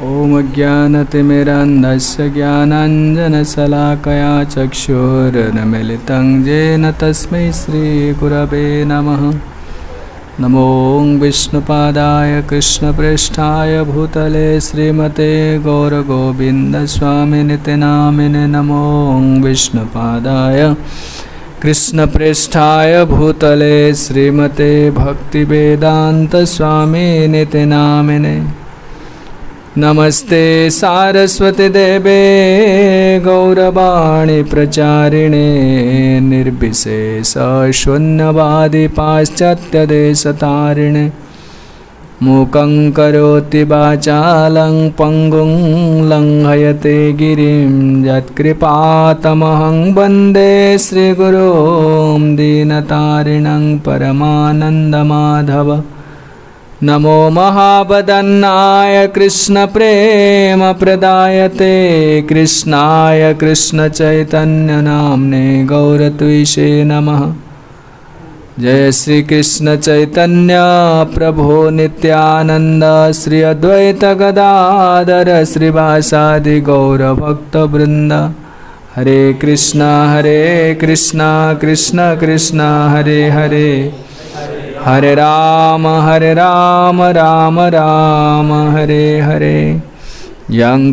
ओम ज्ञानतिमिरान्धस्य ज्ञानाञ्जनशलाकया चक्षुरुन्मीलितं येन तस्मै श्रीगुरवे नमः। नमो विष्णुपादाय कृष्णप्रेष्ठाय भूतले श्रीमते गौरगोविन्दस्वामिनिति नामिने। नमो विष्णुपादाय कृष्णप्रेष्ठाय भूतले श्रीमते भक्तिवेदान्तस्वामिनिति नामिने। नमस्ते सारस्वती देवे गौरवाणी प्रचारिणे निर्विशेष शून्यवादी पाश्चात्यदेशतारिणे। मूकं करोति वाचालं पंगुं लंघयते गिरिं यत्कृपातमहं वन्दे श्रीगुरुं दीनतारिणं परमानन्दमाधव। नमो महावदन्नाय कृष्ण प्रेम प्रदायते कृष्णाय कृष्ण चैतन्य नाम्ने गौरत्विषे नमः। जय श्री कृष्ण चैतन्य प्रभो नित्यानंद श्री अद्वैत गदाधर श्रीवासादि गौर भक्त वृंद। हरे कृष्णा कृष्ण कृष्ण हरे हरे, हरे राम राम राम हरे हरे। यं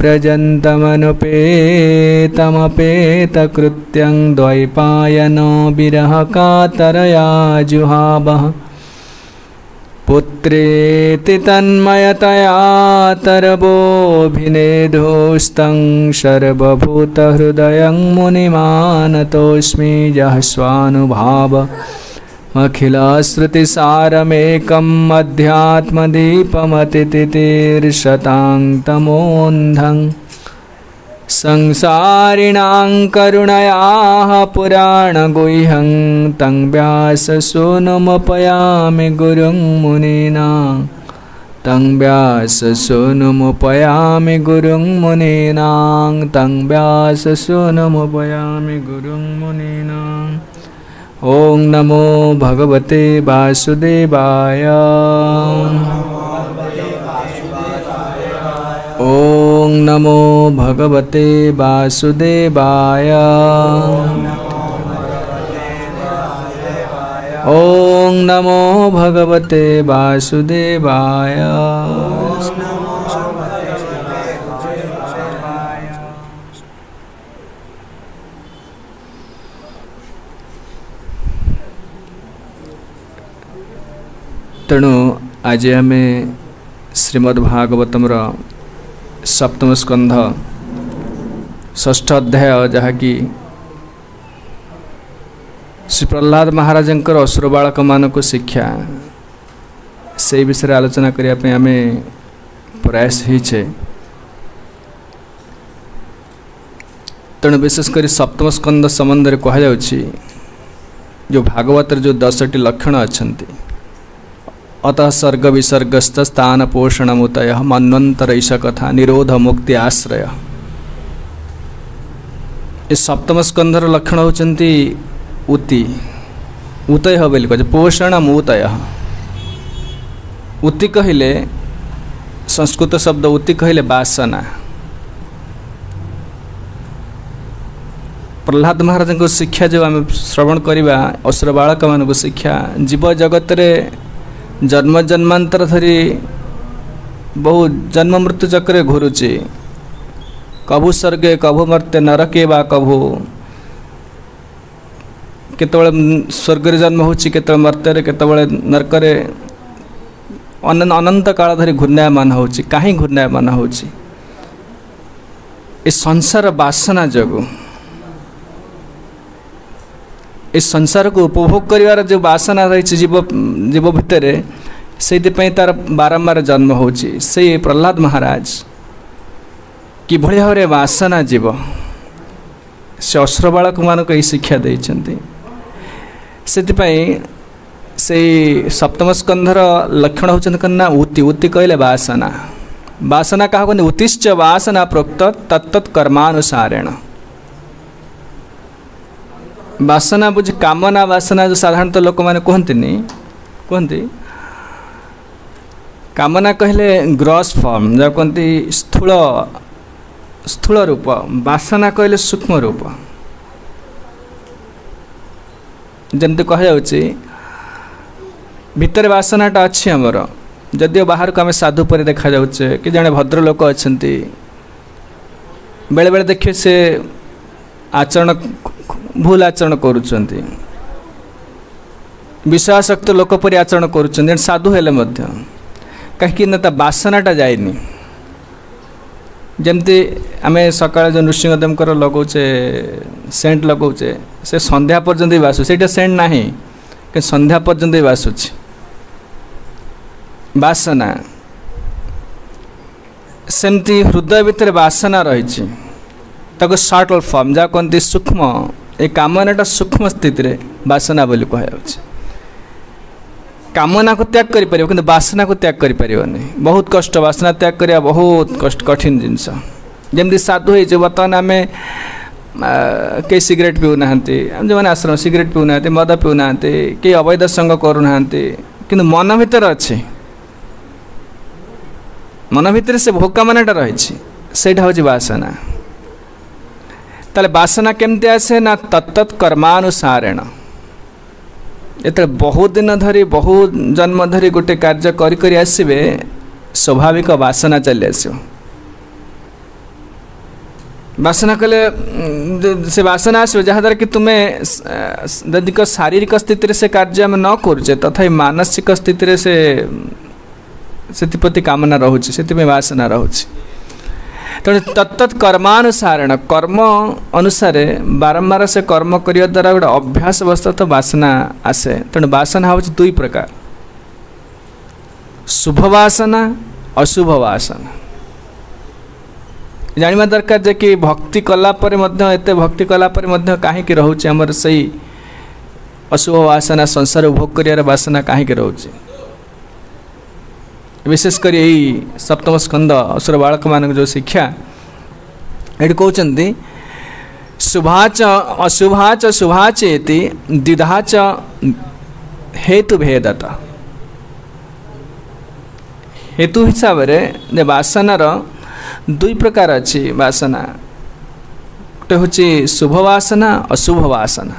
प्रव्रजन्तमनुपेतमपेतकृत्यं द्वैपायनो विरहकातरया जुहावः। पुत्रेति तन्मयतया तरवोऽभिनेदुस्तं सर्वभूतहृदयं मुनिमानतोऽस्मि। यः स्वानुभाव अखिलश्रुतिसारमेकम् अध्यात्मदीपमतितितीर्षतां तमोऽन्धं। संसारिणां करुणयाः पुराणगुह्यं तं व्याससूनुमुपयामि गुरुं मुनीनां। तं व्याससूनुमुपयामि गुरुं मुनीनां। तं व्याससूनुमुपयामि गुरुं मुनीनां। ओं नमो भगवते वासुदेवाय। ओं नमो भगवते वासुदेवाय। ओं नमो भगवते वासुदेवाय। तेणु आज आम श्रीमद्भागवतम सप्तम स्कंध षष्ठ अध्याय जहाँकि श्री प्रहलाद महाराज असुर बालक मानक शिक्षा से विषय आलोचना करने आम प्रयास होइछे। तेणु विशेषकर सप्तम स्कंद संबंध में कहुच्छी जो भागवत जो 10टी लक्षण अच्छा। अतः सर्ग विसर्गस्थ स्थान पोषण मुतय मन्वंतर ईश कथा निरोध मुक्ति आश्रय। इस सप्तम स्कंधर लक्षण होती उति उतय बोली कहे पोषण मुतय। उति कहले संस्कृत शब्द उति कहले वासना। प्रहलाद महाराज को शिक्षा जो आम श्रवण करवा असुर बालक मान शिक्षा जीव जगत रे जन्म जन्मांतर धरी बहु जन्म मृत्यु चक्र घुरुची। कभु स्वर्गे कभु मर्त्य नरके वा कभु केतबळे स्वर्ग जन्म होची केतबळे मर्त्य केतबळे नरक अनंत काल धरी घूर्णयमान होची। कहीं घूर्णयमान होची इस संसार वासना जगु। इस संसार को उपभोग करिवार जो वासना रही जीव भितर से तार बारंबार जन्म होची। से प्रहलाद महाराज कि भाव में वासना जीव से असुर बालक मान शिक्षा देइछन्ति। से सप्तम स्कंधर लक्षण होचन कन्ना उति उति कहले वासना। वासना क्या कहते उतिश्च वासना प्रोक्त तत्त कर्मानुसारेण। वासना बुझ कामना वासना जो साधारणतः लोक मैंने कहते कामना कहले ग्रॉस फॉर्म जहाँ कहते स्थूल स्थूल रूप, वासना कहले सूक्ष्म रूप। जमती कहुच्छी भितर वासनाटा अच्छी आमर, जदिव बाहर को आम साधु पर देखा जाऊे कि जड़े भद्र लोक अच्छा बेले बेले देखिए से आचरण भूल आचरण करुँच, विश्वासक्त लोक पर आचरण करुँच साधु हेले कहीं बासनाटा जाएनि। जमती आम सकाल जो नृसिंहदेव लगौचे सेंट लगौचे से संध्या पर्यंत ही बासु, से सेंट ना कि संध्या पर्यंत ही बासुची। बासना सेमती हृदय भितर बासना रही सटल फॉर्म जहाँ कहते सूक्ष्म, ये कामनाटा सूक्ष्म स्थित रे बासना बोली कहुच्छे। कामना को त्याग कर पार कि बासना को त्याग कर पारनी, बहुत कष्ट। बासना त्याग करवा बहुत कष्ट कठिन जिनस। जमती साधु हो बर्तमान आम कई सिगरेट पीऊना, जो मैंने आश्रम सिगरेट पीऊना, मद पीऊना, कई अवैध संग करूना, कि मन भीतर अच्छे, मन भीतर से भोग कामनाटा रही से हूँ बासना। ताले बासना केमती आसे ना तत्त कर्मानुसारेण। ये बहुत दिन धरी बहुत जन्म धरी गोटे कार्य करी आसबे, स्वाभाविक बासना चली आस। बासना कले से बासना आस जहाँद्वारा कि तुम्हें यदि शारीरिक स्थिति से कार्य आम न करुचे तथा मानसिक स्थिति से प्रति कामना रोचे, से बासना रोचे। तेणु तत्त कर्मानुसारेण, कर्म अनुसार बारंबार से कर्म करने द्वारा गोटे अभ्यास अवस्था तो बासना आसे। तेणु बासना हूँ दुई प्रकार, शुभ बासना अशुभ बासना। जानिबा दरकार जे कि भक्ति कलापर एते भक्ति कलापर कहीं रोचे आमर सही अशुभ बासना, संसार भोग कर बासना कहीं रोचे। विशेषकर यही सप्तम स्कंद असुर बालक मान जो शिक्षा ये कहते शुभाच अशुभाच शुभाचेति द्विधाच हेतु भेदता। हेतु हिसाब से बासनार दुई प्रकार अच्छी। बासना गोटे हूँ शुभ बासना अशुभ बासना।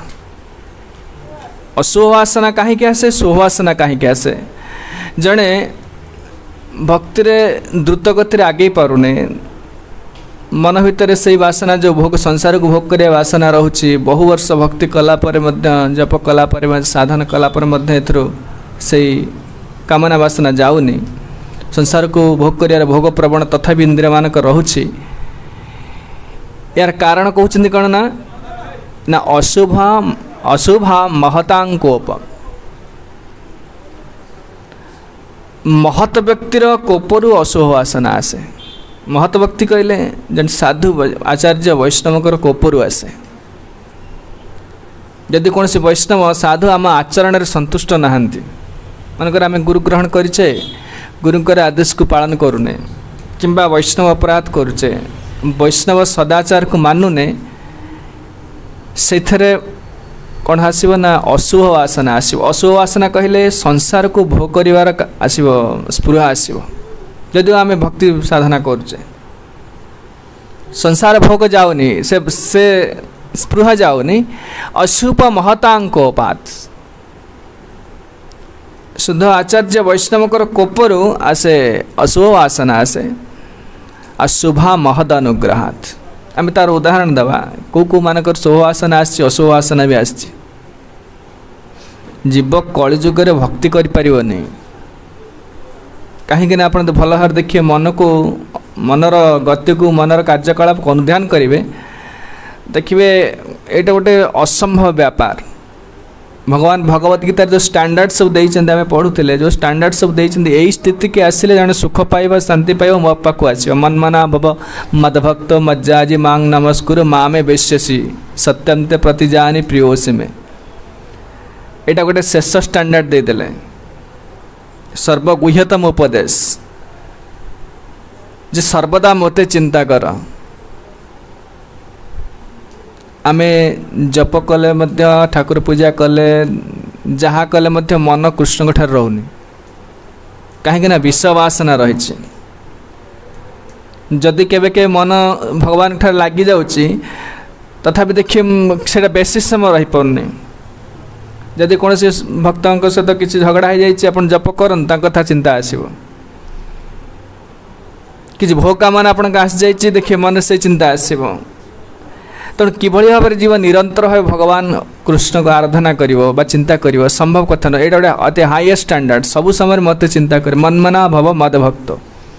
अशुभ बासना कहीं आसे, शुभ बासना कहीं आसे। जड़े भक्ति द्रुत गति आगे पारुने, मन भितर से बासना जो भोग संसार को भोग कर बासना रोचे, बहु वर्ष भक्ति कलापर जप कलापर साधन कलापर से कामना बासना जाऊनी, संसार को भोग कर भोग प्रवण तथा इंद्रिय मानक रोचे। यार कारण कहते कौन ना अशुभा महतांकोप। महत व्यक्तिर कोपरु अशुभ बासना आसे। महत व्यक्ति कहले जन साधु आचार्य वैष्णव कोपरु आसे। जदि कौन से वैष्णव साधु आम आचरण संतुष्ट नहांती, मनकर आम गुरु ग्रहण करिचे, गुरुंकर आदेश को पालन करूने, किंबा वैष्णव अपराध करुचे, वैष्णव सदाचार को मानुने, से कौन आसो ना अशुभ बासना आसो। अशुभ बासना कहले संसार को भोग कर आसो, स्पृहा आसो। जदि आम भक्ति साधना करुचे, संसार भोग जाऊनी, से स्पृहा जाऊनी, अशुभ महतांकोपात। शुद्ध आचार्य वैष्णव कोपरु आसे अशुभ बासना आसे, अशुभा महद अनुग्रहात। आम तार उदाहरण दवा, को मानक शुभ बासना आसी, अशुभ बासना भी आसी। जीव कलिजुगे भक्ति करें कहीं आप भल भाव देखिए, मन को मनर गति को मनर कार्यकलाप को अनुध्यान करेंगे, देखिए ये गोटे असंभव व्यापार। भगवान भगवत गीतार जो स्टैंडर्ड सब देइछन्ते आमे पढ़ुथिले, जो स्टैंडर्ड सब देइछन्ते एई स्थिति के आसिले जने सुख पाइबा शांति पाइबा मो पाखु आसीबा। मनमना भव मदभक्त मज्जाजी मांग नमस्कुर मामे वेश्यसी सत्यंते प्रतिजानी प्रियोसी में। एटा गोटे शेष स्टैंडर्ड दे देले, सर्वगुह्यतम उपदेश जे सर्वदा मते चिंता कर। आमे जप कले मध्य ठाकुर पूजा कले जहाँ कले मध्य मन कृष्ण ठार रोनी। कहीं विषवासना रही जदि केवे मन भगवान ठार लगी जाऊँगी तथापि देखिए से बेसी समय रही पारनी जदि कौन भक्त सहित किसी झगड़ा हो जाए जप करन कथा चिंता आसो कि भोग कामना आपन आसी जाइए देखिए मन से चिंता आसो तेणु किभली भाव में जीव निरंतर भाव भगवान कृष्ण को आराधना करिवो चिंता करिवो संभव कथा न एटा गोटे अति हाईएस्ट स्टैंडर्ड सबु समय मत चिंता कर मनमना भव मद भक्त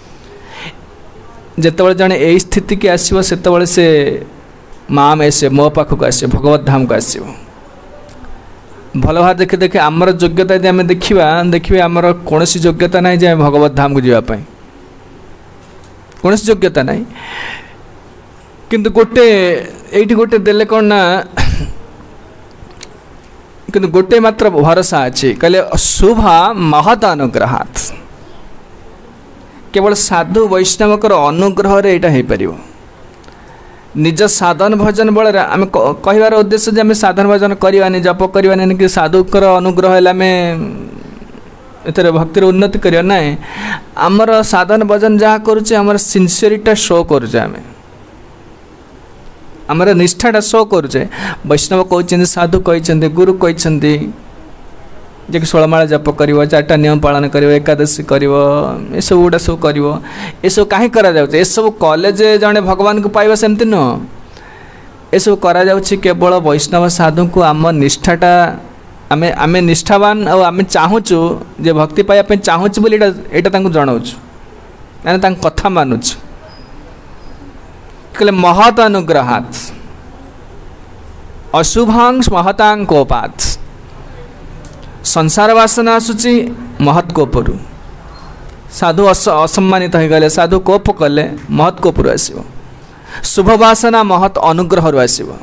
जिते जड़े यही स्थिति की आसो से माँ में से मो पाखक आस भगवत धाम को आस भल भाव देखे देखे आमर योग्यता यदि आम देखिए आमर कौन योग्यता ना जे भगवत धाम को जावाई कौन योग्यता ना किंतु गोटे ये गोटे देले कौन ना किंतु गोटे मात्र भरोसा अच्छी कहले शुभा महत अनुग्रहात् केवल साधु वैष्णवकर अनुग्रह रे एटा हो पारिबो निज साधन भजन बल आम कहबार उद्देश्य जे आम साधन भजन करवानी जप करवानी कि साधुकर अनुग्रह है आम एथरे भक्तिर उन्नति करिया ना आमर साधन भजन जहाँ करुचे आमर सिंसियरिटी शो करुचे आमर निष्ठाटा शो करुचे वैष्णव कहते साधु कहते गुरु कहते जे कि 16 माला जप कर 4टा नियम पालन कर एकादशी कर सब गुड़ा सब कर सब कहीं सब कॉलेज जड़े भगवान को पाइबा सेमती नुह सब करा केवल वैष्णव साधु को आम निष्ठाटा आम आम निष्ठावान आम चाहूचु जे भक्ति पाइबा चाहूचु बोली एटा जनाऊँ मैंने कथा मानुच कहले महत अनुग्रहात् अशुभांश महतां कोपात् संसार वासना आसूची महत कोपरु साधु असम्मानित हो गले साधु कोप कले महत कोपरु आसीबो शुभ वासना महत अनुग्रह आसीबो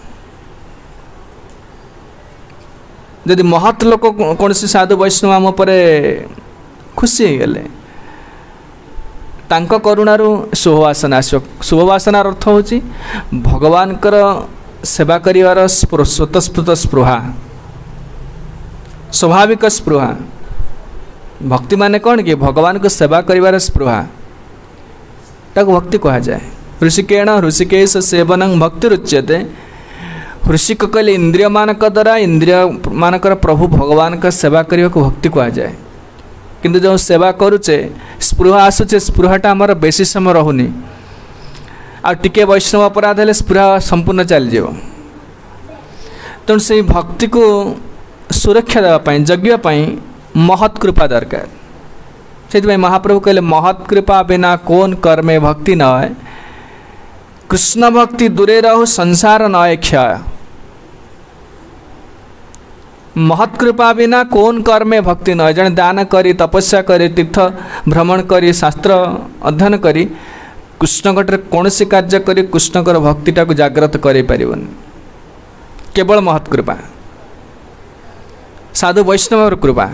यदि महत लोक कौन साधु वैष्णव आम पर खुशी हो गले तांको करुणारू शुभवासना आसो शुभवासनार अर्थ होची भगवान कर सेवा करिवार स्वतस्फूर्त स्पृहा स्वाभाविक स्पृहा भक्ति माने कौन कि भगवान को सेवा करिवार स्पृहा ताको भक्ति कहा जाए ऋषिकेण ऋषिकेश सेवनं भक्ति रुच्यते ऋषिक कहले इंद्रिय मानक द्वारा इंद्रिय मानकर प्रभु भगवान का सेवा करने को भक्ति कहा जाए किंतु जो सेवा करुचे स्पृहा आसुचे स्पृहाटा आमर बेसी समय रहुनी आ टिके वैष्णव अपराध हेले स्पृहा संपूर्ण चली जाओ तेणु से भक्ति को सुरक्षा देवाई जगिवाई महत् कृपा दरकार से महाप्रभु कहले महत् कृपा बिना कौन कर्मे भक्ति न है कृष्ण भक्ति दूरे रहो संसार नए क्षय महत् कृपा बिना कौन कर्मे भक्ति न जन दान करी तपस्या करी तीर्थ भ्रमण करी शास्त्र अध्ययन करी कृष्ण घटे कौन सी कार्य करी कृष्णकर भक्तिटा को जागृत कर पारन केवल महत् कृपा साधु वैष्णव कृपा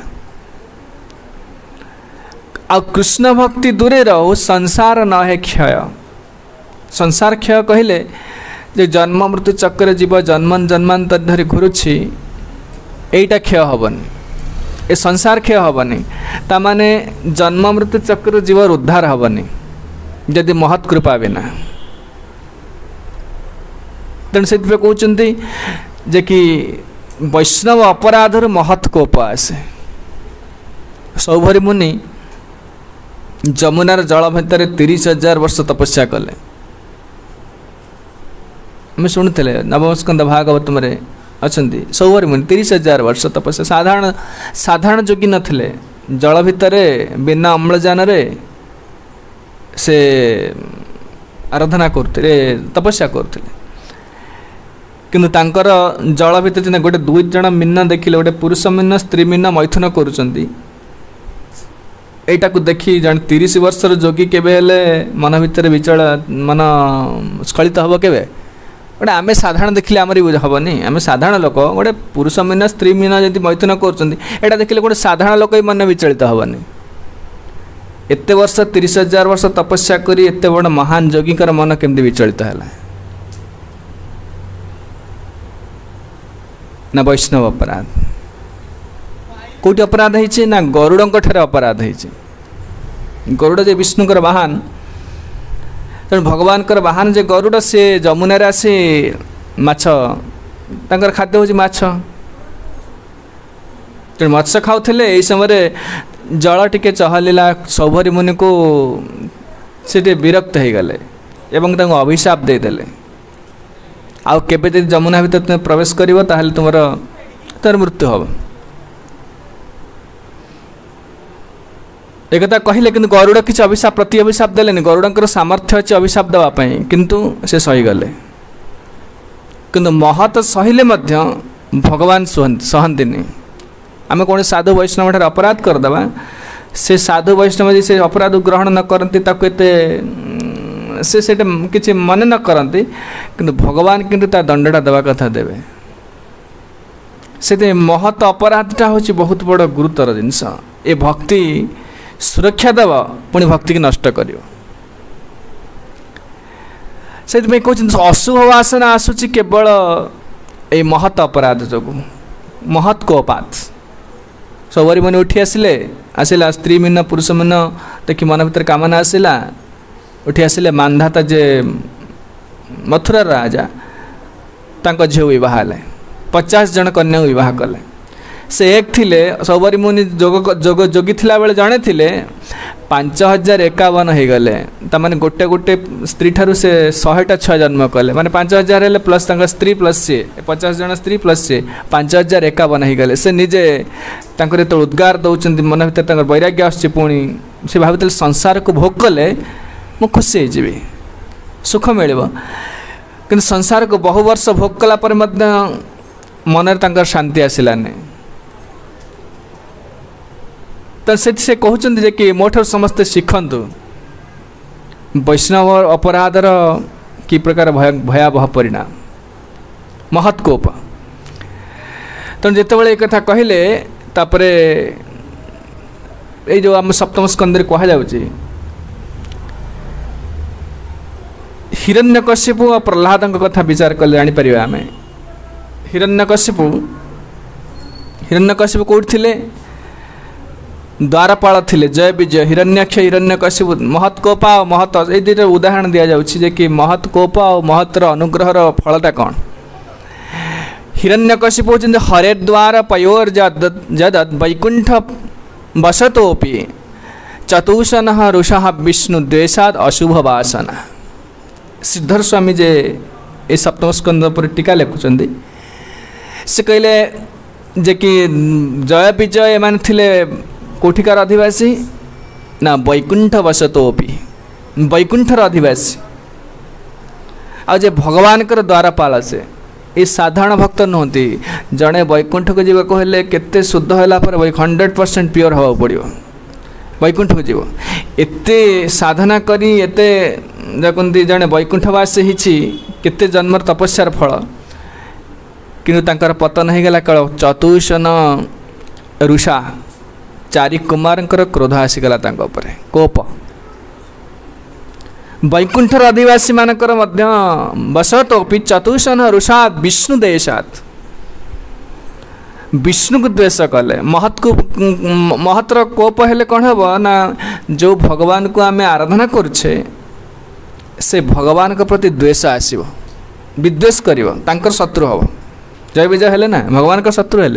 आ कृष्ण भक्ति दूरे रहो संसार न है क्षय संसार क्षय कहले जे जन्म मृत्यु चक्र जीव जन्मन जन्मांतर धरी घुरुछि एटा क्षय हेनी ए संसार क्षय हेनी ताने जन्म मृत्यु चक्र जीवर उद्धार हेनी जदि महत् कृपा बिना तेणु से कहते जे कि वैष्णव अपराधर महत् कोप आसे सौभरी मुनि जमुनार जल भितर 30,000 वर्ष तपस्या कले आम शुणुले नवम स्कंद भागवत में अच्छा सौभरी मुनि 30,000 वर्ष तपस्या साधारण जोगी नथिले जल भितर बिना अम्लजान रे से आराधना करते तपस्या करते किंतु तांकर जल भितर गोटे 2 जन मीन देखिले गोटे पुरुष मीन स्त्री मीन मैथुन करुचंती एटा को देखी जन 30 वर्षर जोगी केबे हेले मन भितर विचल मन स्खलित हम केबे गोटे आम साधारण देखिले आमर हेनी आम साधारण लोक गोटे पुरुष मीन स्त्री मीन जब मैथुन करा देखिले गोटे साधारण लोक मन विचलित हेनी एत वर्ष 30,000 वर्ष तपस्या करी एत बड़ महान जोगीकर मन केमती विचलित है ना वैष्णव अपराध कौटी अपराध होती ना गरुड़ ठारे अपराध होती गरुड़ जे विष्णुकर वाहन तेणु भगवान वाहन जे गरुड़ सी जमुना आसी माछ तांकर खाद्य हूँ माछ तेणु मत्स्य खाऊले यही समय जल टिके चहलिला सौभरी मुनि को से विरक्त हो गले एवं तांको अभिशाप देदेले आउ केबे जब जमुना भीतर तुम प्रवेश करिवो ताहले तुमर तर मृत्यु हम एक कहले कि गरुड़ किसी अभिशाप प्रति अभिशाप देलेनि गरुड़ सामर्थ्य अच्छे अभिशाप देवाई किंतु से सहीगले किंतु महत सहिले भगवान सहंती आम कौन साधु वैष्णव ठार अपराध करदे से साधु वैष्णव जी से अपराध ग्रहण न करती से किसी मन न करती किंतु भगवान किंतु ता दंडटा देवा कथा देवे से महत अपराधटा हूँ बहुत बड़ गुरुतर जिनस ए भक्ति सुरक्षा देव पुणी भक्ति की नष्ट कर कहते अशुभ वासना आसूची केवल ये महत अपराध जो महत कोपात सबरी मन उठी आसला स्त्री मीन पुरुष मीन देखी मन भर कामना आसला उठी आसिले मानधाता जे मथुरा राजा तांको झील बह 50 जन कन्या बह कले से एक थिले सबरी मुनि जोग जोगी थिला बेले जड़े थिले 5051 हो गले तमाने गोटे गोटे स्त्री ठारू से 100टा छुआ जन्म कले माने 5000 हेले प्लस तांका स्त्री प्लस से 50 जन स्त्री प्लस से 5051 हो गले से निजे तांकर तो उद्गार दौरान मन भर वैराग्य आसुची पुणी से भावुले संसार को भोग कले मु खुशी हो सुख मिल कि संसार को बहु वर्ष भोग कला पर मन शांति आसलानी तो से कहते कि मोठ समस्ते शिखतु वैष्णव अपराधर कि प्रकार भयावह परिणाम महत्कोप तेणु जिते एक कथा कहले तापरे ये जो आम सप्तम स्कंदे कहुच्छे हिरण्यकशिपु और प्रहलाद कथा विचार कले जापर आम हिरण्यकशिपु कौट थे द्वारपाल थे जय विजय हिरण्यक्ष हिरण्यकशिपु महत्कोपा और महत ये दुटा उदाहरण दि जाऊँगी कि महत्कोप और महतर अनुग्रहर फलटा कौन हिरण्यकशिपु होती हरेद्वार पयोर जदत वैकुंठ वसतोपि चतुषन ऋषा विष्णु द्वेषाद अशुभ वासना सिद्धर स्वामी जे ये सप्तम स्कंद पर टीका लिखुं से कहले जे कि जय विजय एम थिले कोठिकार अधिवासी ना वैकुंठ वसतोपि वैकुंठर अधिवासी आज भगवान द्वारपाल से ये साधारण भक्त नुहति जड़े वैकुंठ को जीव कहले केते शुद्ध होला पर 100% प्योर हवा पड़ो वैकुंठ को जीव एते साधना करी एते देखते जड़े वैकुंठवासी होते जन्मर तपस्यार फल किंतु तांकर पतन हो गला कल चतुषन ऋषा 4 कुमार क्रोध आसीगला कोप वैकुंठर आदिवासी मानकर बसतोपि चतुषन ऋषा विष्णु देशात विष्णु को द्वेष कले महतर कोप हेले कौन हम ना जो भगवान को आम आराधना करुचे से भगवान के प्रति द्वेष आसो विद्वेष कर शत्रु हम जय विजय हेले ना भगवान का शत्रु हेले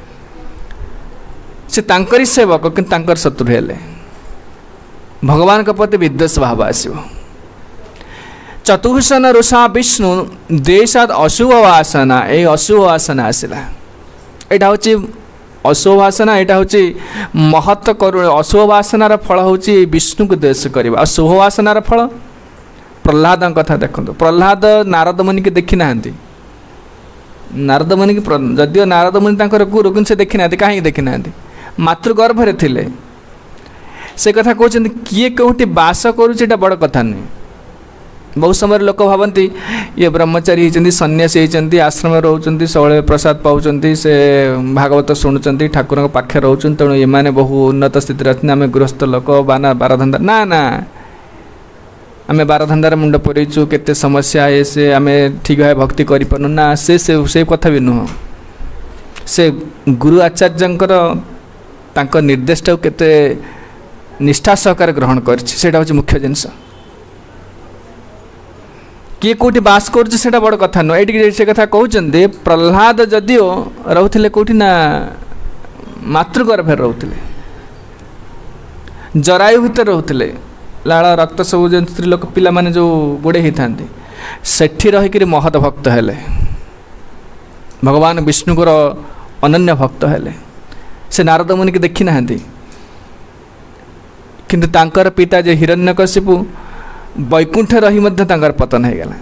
से तांकरी सेवक कि शत्रु हेले भगवान के प्रति विद्वेष भाव आसो चतुर्शन ऋषा विष्णु देशाद अशुभ वासना ये अशुभ वासना आसला यहाँ हूँ अशुभ वासना यहाँ हूँ महत्व करुण अशुभ वासनार फल हूँ विष्णु को द्वेष करवा और शुभ वासनार फल प्रहलाद कथा देखो प्रहलाद नारद मुनि की देखी ना नारद मुनि की जदिव नारद मुनि गुरु कि देखी ना कहीं देखी ना मातृगर्भरे थिले से कथा कहते किए कौटी बास करुचे बड़ कथा नुहे बहुत समय लोक भावती ये ब्रह्मचारी होती सन्यासी होती आश्रम रोच सबले प्रसाद पाँच से भागवत शुणुंट ठाकुर पाखे रोच तेणु ये बहु उन्नत स्थित अच्छे आम गृहस्थ लोक बारधंदा ना ना आम बारधंदार मुंड पुरेचु केते समस्या है से आम ठीक भाव भक्ति करूँ ना से कथा भी नुह से गुरु आचार्य निर्देश केते निष्ठा सहकार ग्रहण कर मुख्य जिनस किए कौटी बास कर बड़ कथा नुह ये से कथा कहते प्रहलाद जदिओ रोते कौटी ना मातृगर्भे रोते जरायु भितर रोते लाड़ रक्त सब जो स्त्री लोक पिला माने जो गोड़े होता सेठी रहीकि महत भक्त हेले भगवान विष्णुकर अनन्य भक्त हेले से नारद मुनि की देखी ना किंतु तांकर पिता जे हिरण्यकशिपु वैकुंठ रही मध्य तांकर पतन हो गला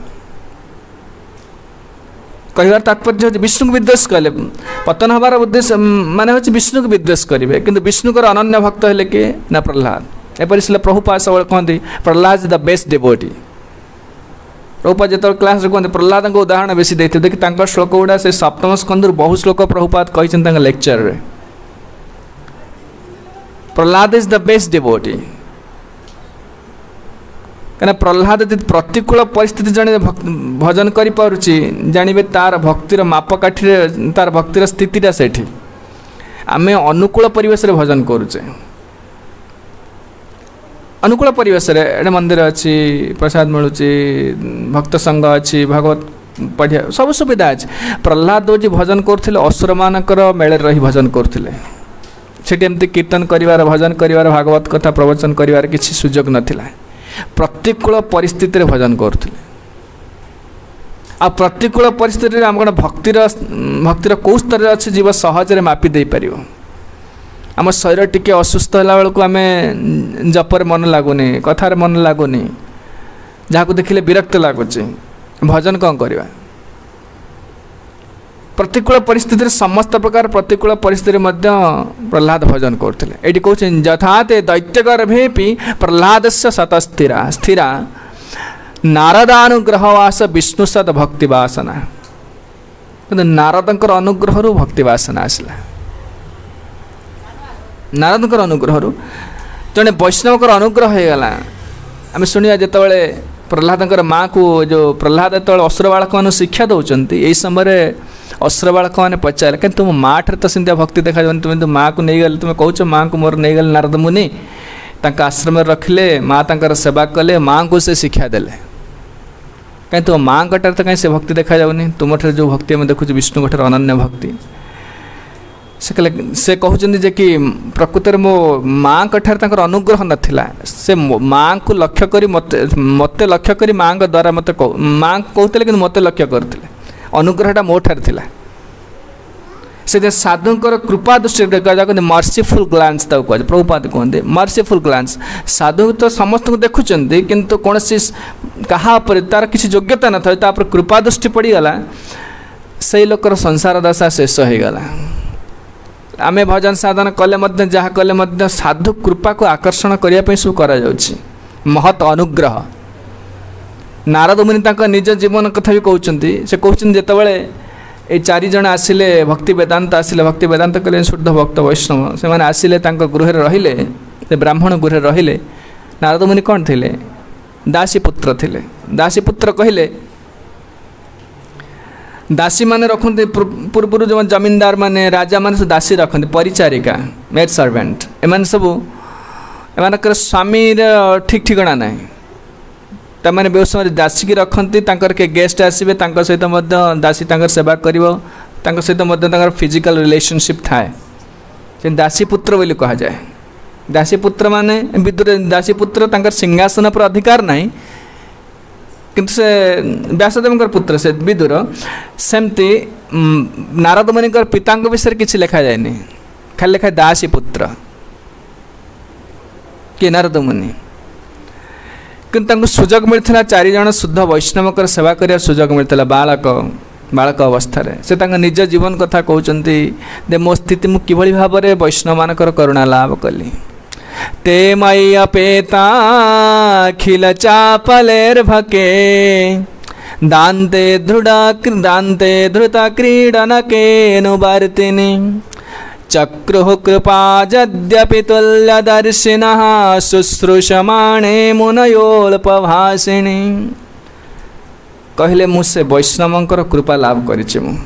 कहबार तात्पर्य होची विष्णु को विद्वेष कले पतन हबार उद्देश्य माने होची विष्णु को विद्वेष करेंगे किंतु विष्णुकर अनन्य भक्त हेले कि ना प्रहलाद एपरी से प्रभुपाद सब कहते Prahlad is the best devotee Prabhupad जो क्लास कहते प्रहलाद को उदाहरण बेसी देते देखिए श्लोक गुड़ा से सप्तम स्कंदर बहु श्लोक प्रभुपाद कहते लेक्चर रे Prahlad is the best devotee कहीं प्रहलाद यदि प्रतिकूल परिस्थिति जड़े भजन करुच्ची जानवे तार भक्तिर मापकाठी तार भक्तिर स्थितिटा से आम अनुकूल परिवेश रे भजन करुचे अनुकूल परिवेश रे मंदिर अच्छी प्रसाद मिलूँ भक्त संघ अच्छी भागवत पढ़िया सब सुविधा अच्छी प्रहलाद जी भजन करते असुर मानकर मेले रही भजन करते एमती कीर्तन करिवार भजन करिवार भागवत कथा प्रवचन करिवार किसी सुजोग नथिला प्रतिकूल परिस्थिति रे भजन करते आ प्रतिकूल परिस्थिति आम कौन भक्तिर कौ स्तर अच्छे जीव सहजरे मापी दे पार आम शरीर टिके असुस्थ होला बेलू आम जपर मन लगुनि कथार मन लगुनि जहाँ देखिले विरक्त लगुच भजन कौन करवा प्रतिकूल परिस्थिति समस्त प्रकार प्रतिकूल परिस्थिति प्रहलाद भजन करते ये कहते यथाते दैत्यगर्भेपि प्रहलाद से सतस्थिरा स्थिरा नारदानुग्रहवास विष्णु सद भक्तिवासना कि नारदंकर अनुग्रह भक्तिवासना आसला नारदंकर अनुग्रह जड़े वैष्णवकर अनुग्रह हो गला आम शुणा जिते प्रहलादंकर माँ को जो प्रहलाद जो असुर बालक मान शिक्षा दौरान यही समय असुर बालक मैंने पचारे कहीं तुम माँ ठार तो सेमती भक्ति देखा जाए तुम तो माँ को नहीं गल तुम कौच माँ को मोर नहीं गल नारद मुनि आश्रम रखिले माँ तर सेवा कले माँ को से शिक्षा देले कहीं तुम माँ ठार तो कहीं से भक्ति देखा जाऊनी तुम ठार जो भक्ति आम देखुच विष्णु ठार अनन्य भक्ति से कहते जे कि प्रकृत मो माँ ठार अनुग्रह नाला से माँ को लक्ष्य कर मत लक्ष्य कर माँ द्वारा मत माँ कहते कि मत लक्ष्य करते अनुग्रहटा मो ठार थिला से साधुंकर कृपा दृष्टि कहते मर्सीफुल ग्लांस कह प्रभुपाद कहते मर्सीफुल ग्लांस साधु तो समस्त को देखुं किंतु कौन क्या तार किसी योग्यता न था कृपा दृष्टि पड़गला से लोकर संसार दशा शेष हो गला आमे भजन साधन कले जहाँ कले साधु कृपा को आकर्षण करने सब करा महत अनुग्रह नारद मुनि निज जीवन कथा भी कहते से कहते जितेबाला ये चारिजण आसिले भक्ति वेदांत आसिले भक्ति वेदांत कले शुद्ध भक्त वैष्णव से आसिले गृह रहिले ब्राह्मण गृह रहिले नारद मुनि कौन थे दासी पुत्र थे दासी पुत्र कहले दासी माने रखते पूर्व जो जमींदार माने राजा माने दासी रखते परिचारिका मेड सर्वेंट एम सब एम स्वामी ठीक ठिकाना ना तमें बहुत समय दासी की रखती के गेस्ट आसवे सहित दासी सेवा कर सहित फिजिकल रिलेशनशिप थाए दासी पुत्र बोली कह जाए दासी पुत्र माने विदुर दासी पुत्र सिंहासन पर अधिकार नहीं किंतु से व्यासदेव पुत्र से विदुर सेमती नारद मुनि पिता विषय किसी लिखा जाए खाली लिखा दासी पुत्र कि नारद मुनि किंतु सुजोग मिलता चारिजण शुद्ध वैष्णव सेवा कर सुजोग मिलता बालक बालक अवस्था से निज जीवन कथा कहते मो स्थिति मु किभली भाव में वैष्णव मानकर करुणा लाभ कली ते मयि अपेताखिल चापलेर्भके दान्ते धृता क्रीडनकेऽनुवर्तिनि चक्रुः कृपा यद्यपि तुल्यदर्शिनः शुश्रूषमाणे मुनयोल्पभाषिणी कहले मुझसे वैष्णवंकर कृपा लाभ करिछि मु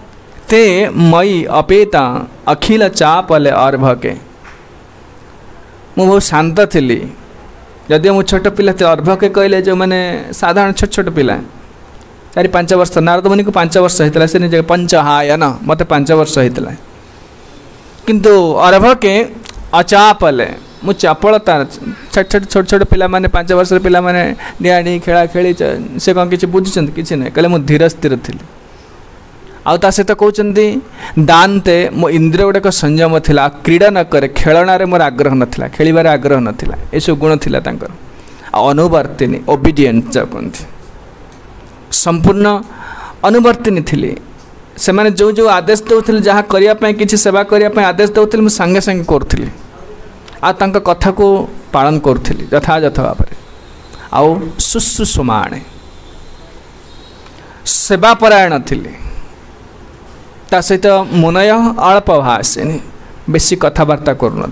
ते मयि अपेता अखिल चापले अर्भके मु बहुत शांत थी जदि मु छोट पिला थे अर्भके कहले जो मैंने साधारण छोट छोट पिला 4-5 वर्ष नारद मुनि को 5 वर्ष होता से निजे पंचहायन मत 5 वर्ष होता किंतु अर्भके अचापले मु चपल तार छोट छोट पिला माने 5 वर्ष पिला माने डियाडी खेला खेली से कौन किसी बुझुं कि ना कहले मु धीर स्थिर थी आउ ता सहित कहते दानते मो इंद्रिय गुड़ाक संयम थिला क्रीड़ा न करे खेलनारे मोर आग्रह नाला खेलिबार आग्रह नाला यू गुण थिला तांकर अनुवर्तिनी ओबिडिएंट जो कहते संपूर्ण अनुवर्तिनी थिली से माने जो जो आदेश दौले जहाँ करने किसी सेवा करने आदेश दौले मुझे सांगे सांगे करुली आ कथा को पालन करुली यथायथ भाव आउ शुश्रूषमाणे सेवापरायण थिली ता सहित मुनय अल्प भाषिनी बेसी कथबार्ता करूँ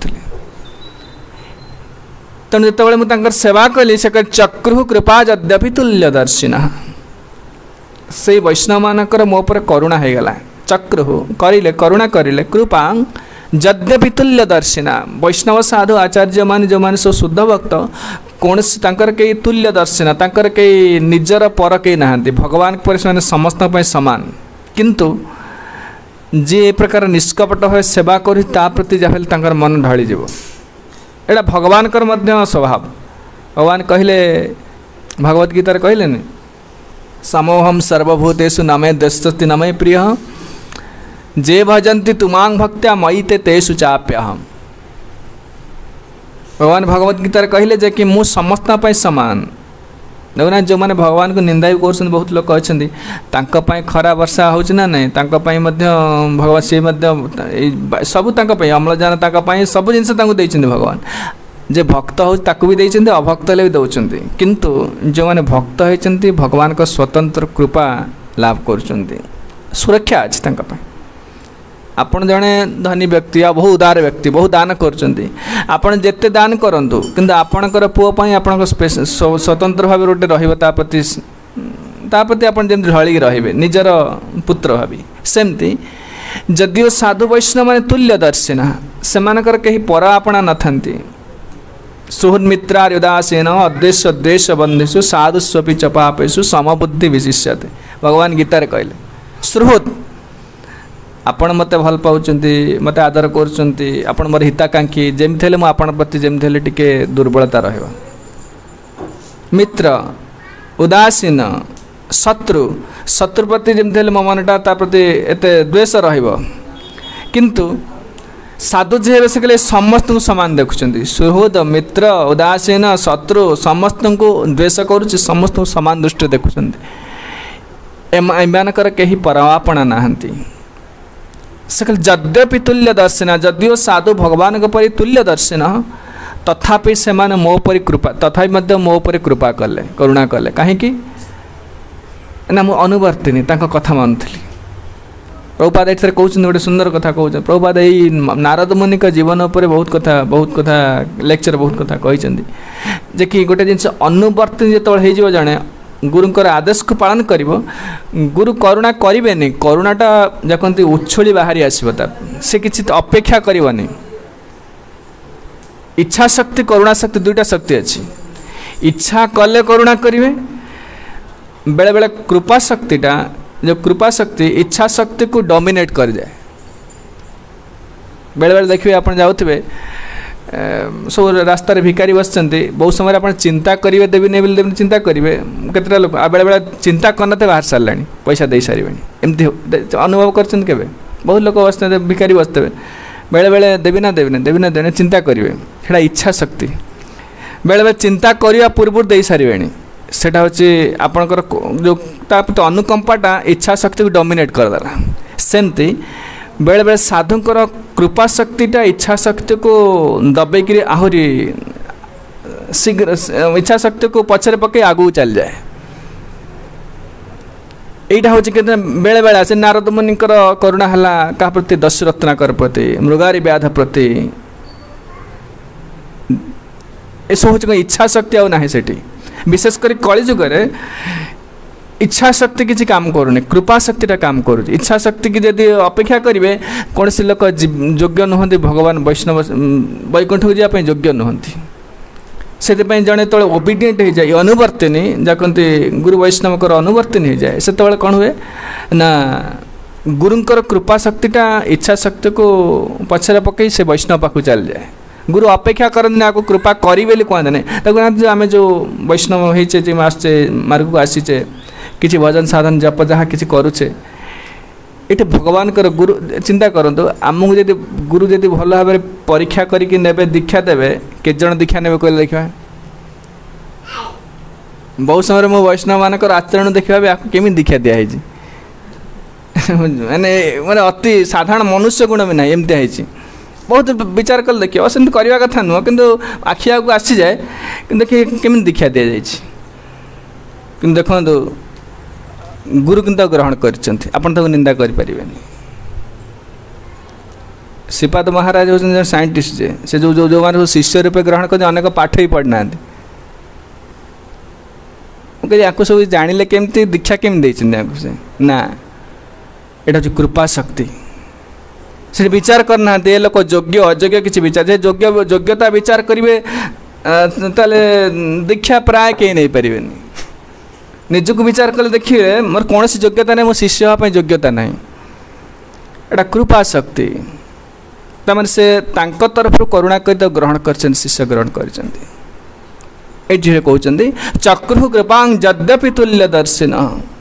तेणु जो मुझे सेवा कली से चक्रु कृपा यद्यपि तुल्यदर्शिन से वैष्णव मानकर मो पर करुणा हो गला चक्रु करिले करुणा करिले कृपा यद्यपि तुल्यदर्शिना वैष्णव साधु आचार्य मान जो मैंने सब शुद्ध भक्त कौन कई तुल्यदर्शिना कई निजर पर कई ना भगवान पर समस्त समान किंतु जी ए प्रकार निष्कपट हो सेवा करी ता प्रति जहाँ मन ढलीज एटा भगवान कर मध्य स्वभाव भगवान कहले भगवत गीतार कहले समोहम सर्वभूतेषु नमे दस्यति नमे प्रिय जे भजन्ति तुमांग भक्त्या मयि ते तेषु चाप्यहम् भगवान भगवत गीतार कहले जे कि मु समस्त समान देखना जो मैंने भगवान को निंदा भी कर बहुत लोग कहते खरा वर्षा हो भगवान सी सब अम्लजान सब जिनस देते भगवान जे भक्त हो भी देते अभक्त भी दौरान किंतु जो मैंने भक्त होती भगवान को स्वतंत्र कृपा लाभ कर सुरक्षा अच्छी आपण जड़े धनी व्यक्ति आ बहुत उदार व्यक्ति बहुत दान कर जिते दान करूँ कि आपणकर पुओं आप स्वतंत्र भाव रोटे रही आप जमी ढलिक रे निजर पुत्र भावी सेमती जदिव साधु वैष्णव मैंने तुल्यदर्शिना से कहीं पर आपणा न था सुहृन्मित्रार्युदासीन अद्वेश्य द्वेष बंधुषु साधुस्वपि च पापेषु समबुद्धि विशिष्यते भगवान गीतार कहले सुहृद आपण मत भल पाँच मत आदर कर मोर हिताकांक्षी जमी मु आपण प्रति जमी टिके दुर्बलता रहा मित्र उदासीन शत्रु शत्रु प्रति जमी मो मनटा प्रति एत द्वेष किंतु साधु जी से कहले समस्त को समान देखुं सुहृद मित्र उदासीन शत्रु समस्त को द्वेष करुच्ची समस्त को समान दृष्टि देखुं एमानकर कहीं परमापणा नहांती से कहले यद्यपि तुल्यदर्शिना जदिव साधु भगवान परि तुल्यदर्शिन तथापि से मो परि कृपा तथापि मो परि कृपा कले करुणा कले कहीं ना मु अनुवर्तिनी कथा मानुली प्रभुपाद ये कहते गोटे सुंदर कथा कहते प्रभुपाद यही नारद मुनि जीवन पर बहुत कथा लेक्चर बहुत कथा कहते कि गोटे जिनस अनुवर्तिनी जो जड़े गुरुंकर आदेश को पालन करिवो गुरु करुणा करें करुणाटा देखते उछली बाहरी आसता से किसी अपेक्षा करनी इच्छा शक्ति करुणा शक्ति दुईटा शक्ति अच्छी इच्छा कले करुणा करेंगे बेले बेले कृपा शक्तिटा जो कृपा शक्ति इच्छा शक्ति को डोमिनेट कर जाए बेले बेले देखिए आप जाऊे सब रास्ता भिकारी बस बहुत समय आप चिंता करेंगे देवी नहीं देवी चिंता करेंगे केतटा लोग बेले बेले चिंता करना बाहर सारे पैसा दे सारे एमती अनुभव कर बहुत लोग बसते भिकारी बसते बेले बेले देवी ना देवी देवी ना देवी चिंता करेंगे सेटा इच्छा शक्ति बेले बेले चिंता करने पूर्व दे सारे सेटा हूँ आपणकर जो अनुकंपाटा इच्छा शक्ति को डोमिनेट करदेला सेमती बेले बेले साधुकर कृपा शक्तिटा इच्छा शक्ति को दबेक आहरी शीघ्र इच्छा शक्ति को पछरे पकई आगू चल जाए यहाँ हूँ कि बेले बेले से नारद मुनि करुणा है क्या प्रति दशरत्नाकर प्रति मृगारी व्याध प्रति ये सब हूँ इच्छा शक्ति आना से विशेषकर कलिजुग इच्छा शक्ति किसी काम करूनी, कृपा शक्तिटा काम करुच्ची। इच्छा शक्ति की जब अपेक्षा करेंगे कौन सी लोक योग्य नुहति भगवान वैष्णव वैकुंठ को जावाई योग्य नुहति। से जड़े तो ओबिडिएंट हो जाए अनुवर्तिनी जहाँ कहते गुरु वैष्णव अनुवर्तिनी हो जाए से कौन हुए ना गुरुंकर कृपा शक्तिटा इच्छा शक्ति को पछरे पकई से वैष्णव पाक चल जाए। गुरु अपेक्षा करते आपको कृपा करी कहते नहीं आम जो वैष्णव होचे आसचे मार्ग को आसीचे किसी भजन साधन जप जहाँ किसी करुचे ये भगवान गुरु चिंता करूँ आमको जब गुरु जब भल भाव परीक्षा करके नेबे दीक्षा देवे के जन दीक्षा ने कहले देखा बहुत समय मो वैष्णव मान आचरण देखा केमी दीक्षा दिखाई माने माने अति साधारण मनुष्य गुण भी ना एमती है बहुत विचार कल देखिए सेमती करवा कथा नुह कि आखि आगे आसी जाए कि देखिए केमी दीक्षा दि जाए देखो गुरु किंतु ग्रहण कर निंदा करें। श्रीपाद महाराज होते साइंटिस्ट से जो जो जो माने शिष्य रूपे ग्रहण कर अनेक पाठ ही पढ़ना आपको सब जानिले केमती दीक्षा केमी से ना यहाँ हूँ कृपा शक्ति से विचार करना ये लोक योग्य अयोग्य किसी विचार योग्य योग्यता विचार करेंगे ताले दीक्षा प्राय कहीं नहीं पारे निजक विचार कले देखिए मोर कौन सी योग्यता नहीं मो शिष्य हाँपाई योग्यता नहीं एटा कृपा शक्ति तमें से तरफ करुणा कर ग्रहण कर शिष्य ग्रहण कर कहते चक्रु कृपा यद्यपि तुल्य दर्शन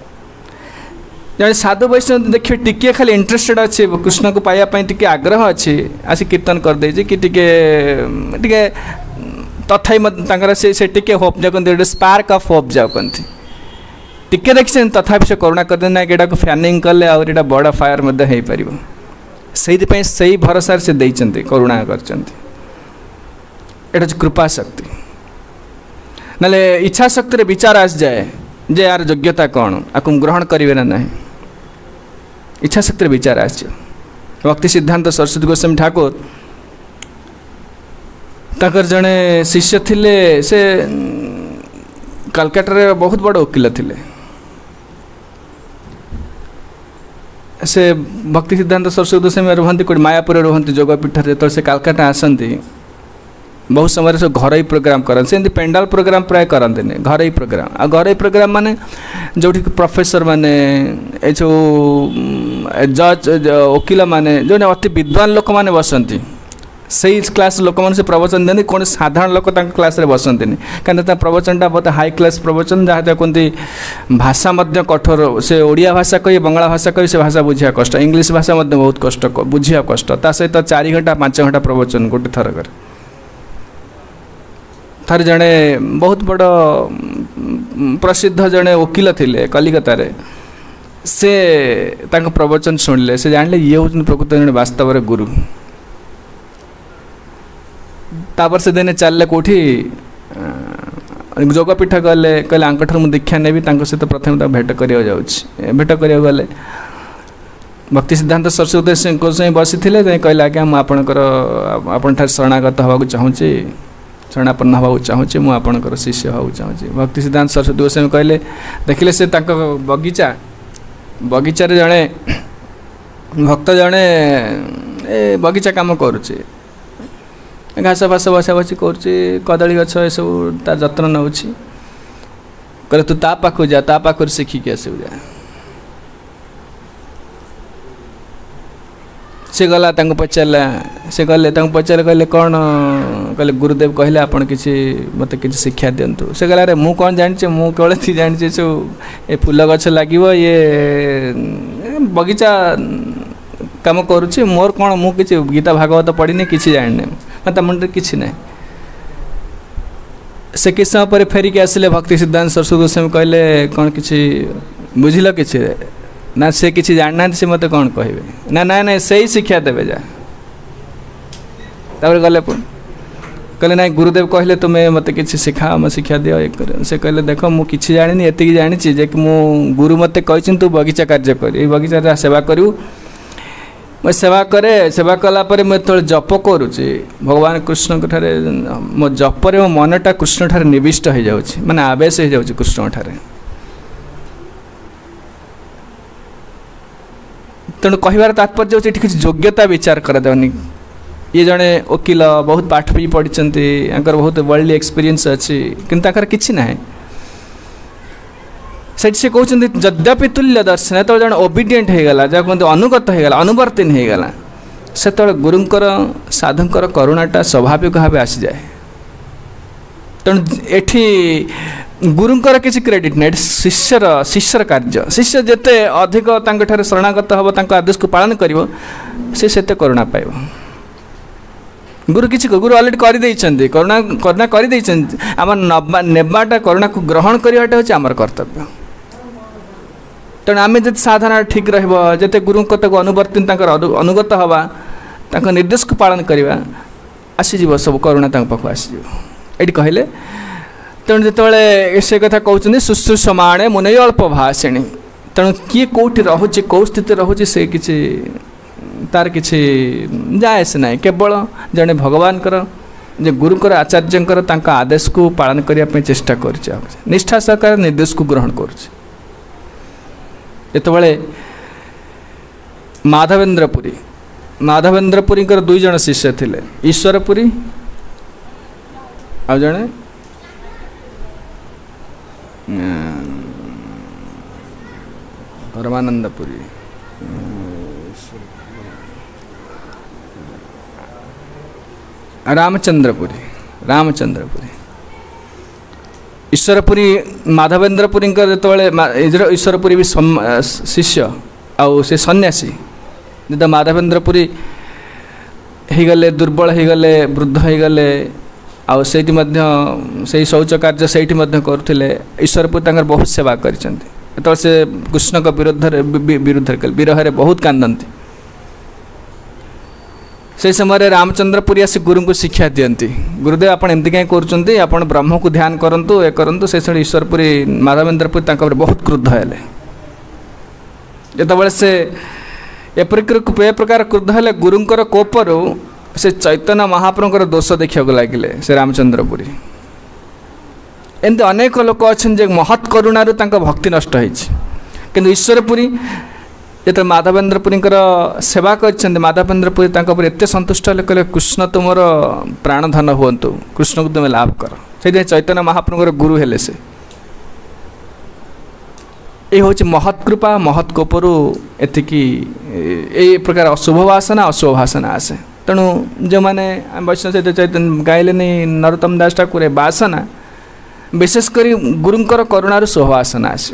जब साधु वैष्णव देखिए टिके खाली इंटरेस्टेड अच्छे कृष्ण को पाइबापी टी आग्रह अच्छे आसी कीर्तन करदे कि टिके तथा से टिके होप जाते स्पार्क ऑफ होप जाती टिके देखी तथा से करुणा करदे ना कि फैनिंग कले आटा बड़ फायर हो पार से भरोसा से देते करुणा कर कृपा शक्ति ना इच्छा शक्ति विचार आसी जाए जे यार योग्यता कौन आपको ग्रहण करेंगे ना नहीं इच्छा शक्ति विचार आस भक्ति सिद्धांत सरस्वती गोस्वामी ठाकुर तकर जड़े शिष्य थिले से कलकत्ता रे बहुत बड़ वकील थिले से भक्ति सिद्धांत सरस्वती गोस्वामी रुहंती कोई मायापुर रुहंती जोगपीठ जो से कलकत्ता आसती बहुत समय सब घर ही प्रोग्राम करते पेंडाल प्रोग्राम प्राय करते घर ही प्रोग्राम आ घर ही प्रोग्राम माने जो प्रोफेसर माने जो जज वकील माने जो अति विद्वान लोक माने बसंती से क्लास लोक मैंने से प्रवचन देते कौन साधारण लोक क्लास बसते कहीं प्रवचनटा बहुत हाई क्लास प्रवचन जहाँ कहते भाषा कठोर से ओडिया भाषा कही बंगला भाषा कही से भाषा बुझा कष्ट इंग्लिश भाषा बहुत कष्ट बुझा कष्ट ता सहित 4 घंटा 5 घंटा प्रवचन गोटे थरक थर जड़े बहुत बड़ प्रसिद्ध जड़े वकील थिले कलिकता रे से तांको प्रवचन शुणिले से जानले ये हूँ प्रकृत जड़े वास्तव रे गुरु तापर से दिन चलले कोठी जोगपीठ गले कहले आंकठर मु दीक्षा नेबी सहित प्रथम भेट करिया जाउछि भेट करिया गले भक्ति सिद्धांत सरस्वती गोस्वामी बसी कहले आज्ञा मुझे आपणकर आपण शरणागत हवा चाहूँगी शरणापन्न हवा चाहूँगी मुझे आपणकर शिष्य हवा चाहूँगी भक्ति सिद्धांत सरस्वती गोस्वामी कहले देखिले से बगीचा बगीचा रे जड़े भक्त जड़े बगीचा काम करुचे घास फास बसा बसी करुचे कदली गछ ये सब तार जत्न नौ कहले तू ता पाखु जा ता पाखु शिखिकी आसू जा से गला पचारा से गले पचारे कहले कौन कहले गुरुदेव कहले आपन किसी मत कि शिक्षा दिंतु से गला रे मु कौन जानी मु केवल थी जानी सब ये फूल गछ लगे ये बगीचा काम करुच्ची मोर कौन मु कि गीता भागवत पढ़ी किसी जानी मत मुंडे किसी ना से किस समय पर फेरिक आसिले भक्ति सिद्धांत सरस्वती गोस्वामी कहले कौन किसी बुझल कि ना से किसी जानना से मत कौन कहे ना ना ना से ही शिक्षा देवे जा तापर गले कहले ना गुरुदेव कहले तुम्हें मत कि शिखा मैं शिक्षा दियो से कहले देख मुझे जानी एति जानी जे कि मु गुरु मत कही तू बगीचा कार्य कर बगीचा सेवा करू मैं सेवा करे सेवा कलापर मुझे जप करुच्ची भगवान कृष्ण ठारे मो जपर मो मनटा कृष्ण ठारे निविष्ट हो जाऊँ माने आवेश हो जाऊँ कृष्ण ठारे तेणु कहबार तात्पर्य होची एठी किछि योग्यता विचार करादेवनी ये जड़े वकिल बहुत पाठ भी पढ़ी बहुत वर्ल्ड एक्सपीरियंस अच्छी किंतु किसी ना से कहते यद्यपि तुल्य दर्शन जो जन ओबिडिएंट होगला जहाँ कहते अनुगत होगला अनुवर्तिन होगला से गुरुंकर साधुंकर करुणाटा स्वाभाविक भाव आसी जाए तेणु एठी गुरुंकर किसी क्रेडिट ना शिष्यर शिष्यर कार्य शिष्य जिते अधिक शरणागत हम आदेश को पालन कर से करुणा पाइब गुरु किसी गुरु अलरेडी कर करुणा करुणा कर आम नेबाटा करुणा को ग्रहण करवाटा हूँ आमर कर्तव्य तेणु आम जो साधना ठीक रते गुरु को अनुवर्तिन अनुगत हवा निर्देश को पालन करवा आसीज सब करुणा पाख आसीज ये कहले तेणु जो से कथा कहते शुश्रूषमाणे मुने अल्प भाषिणी तेणु किए कौटी रोचे कौ स्थित रोचे से किसी तार किसी जाएसे ना केवल जड़े भगवान जे गुरुकर आचार्यंकर आदेश को पालन करने चेष्टा कर निष्ठा सहकार निर्देश को ग्रहण करते माधवेन्द्रपुरी दुई जन शिष्य थे ईश्वरपुरी आ जड़े परमानंदपुरी रामचंद्रपुरी ईश्वरपुरी माधवेन्द्रपुरी जो ईश्वरपुरी भी शिष्य आउ से सन्यासी जो माधवेन्द्रपुरी हो गले दुर्बल हो गले वृद्ध हो गले आउ से शौच कार्य से करुले ईश्वरपुरी बहुत सेवा कर से कृष्ण को विरुद्ध विरह बहुत कांदती से समय रामचंद्रपुरी आसी गुरु को शिक्षा दियंती गुरुदेव आप एमती कहीं कर ब्रह्म को ध्यान करूँ ये करूँ से ईश्वरपुरी माधवेन्द्रपुरी बहुत क्रुद्ध है जो से ए प्रकार क्रुद्ध है गुरुंकर कोपर से चैतन्य महाप्रभुंकर दोष देखा लगे से रामचंद्रपुरी एमती अनेक लोक अच्छा महत् करुणार भक्ति नष्ट हो ईश्वरपुरी जो माधवेन्द्रपुरी सेवा कर माधवेन्द्रपुरी एत संतुष्ट हेल्ले कहले कृष्ण तुम प्राणधन हूँ कृष्ण को तुम लाभ कर से चैतन्य महाप्रभुर गुरु हेले से ये हूँ महत्कृपा महत्कोपरू एतिकी ए प्रकार अशुभ वासना अशुभ भाषणा आसे तेणु जो मैंने वैष्णव सहित चैतन्य गाइले नरोत्तम दास ठाकुर वासना विशेषकर गुरुंकर करुणार शुभ वासना आस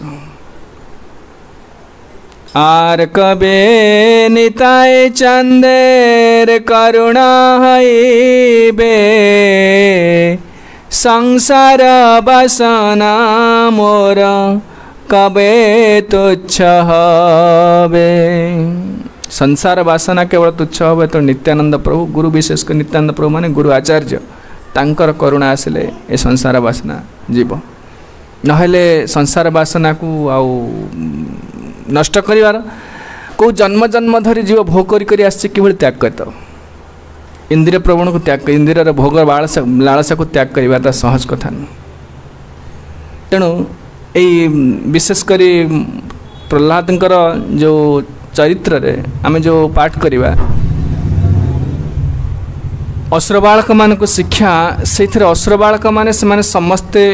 आर कबे निताय चंदेर करुणा हईबे संसार वासना मोर कबे तुच्छ हबे संसार वासना केवल तुच्छ हे तो नित्यानंद प्रभु गुरु विशेषकर नित्यानंद प्रभु माने गुरु आचार्य तांकर करुणा आसिले ए संसार वासना जीव नहेले संसार वासना को आउ नष्ट करिवार को जन्म जन्म धरी जीव भोग करी आसी कि त्याग करता इंद्रिय प्रवण को त्याग इंद्रियर भोग लालसा को त्याग करवा सहज कथा नुह तेणु यही विशेषकर प्रहलादंकर जो चरित्र रे आमे जो पाठ करिवा असुर बालक मान को शिक्षा से असुर बालक माने समस्ते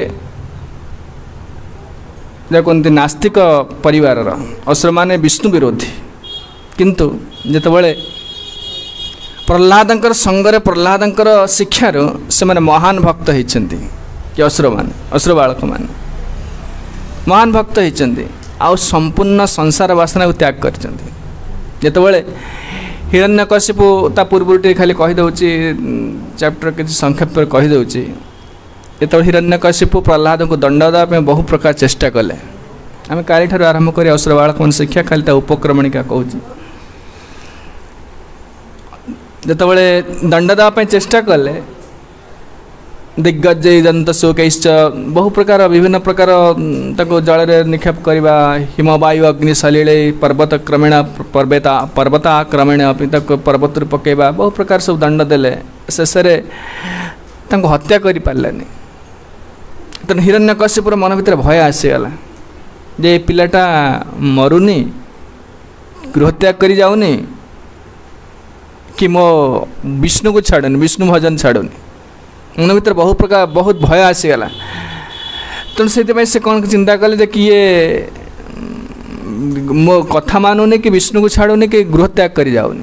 कहते नास्तिक परिवार असुर माने विष्णु विरोधी किंतु जितेबाला प्रहलादंकर संगरे प्रहलादंकर शिक्षार से महान भक्त होती कि असुर बालक मान महान भक्त होती आउ संपूर्ण संसार वासना को त्याग कर जितेबाला हिरण्यकशिपु ता पूर्व खाली कहीदे चैप्टर किसी संक्षेप कहीदे जो हिरण्यकशिपु प्रहलाद को दंड देवाई बहु प्रकार चेष्टा कले आम काली ठार आरंभ कर असुर बालक मन शिक्षा खाली उपक्रमणिका कहूँ जितेबाला दंड देवाई चेष्टा कले दिग्गज दंत शोकैश्च बहु प्रकार विभिन्न प्रकार जल निक्षेप करवा हिम वायु अग्नि सलिल पर्वत क्रमेण पर्वता क्रमेण पर्वत पकेबा बहु प्रकार सब दंड देले शेष हत्या कर पारानी तेणु हिरण्यकशिपुर मन भर भय आसीगला जे पिलाटा मरुनी गृहत्याग कर जाऊनी कि मो विष्णु को छाड़ुनी विष्णु भजन छाड़ुनी मन भर बहुत भय आसीगला तेणु से कौन चिंता कले कि ये मो कथा मानुनी कि विष्णु को छाड़ुनी कि गृहत्याग कर जाऊनी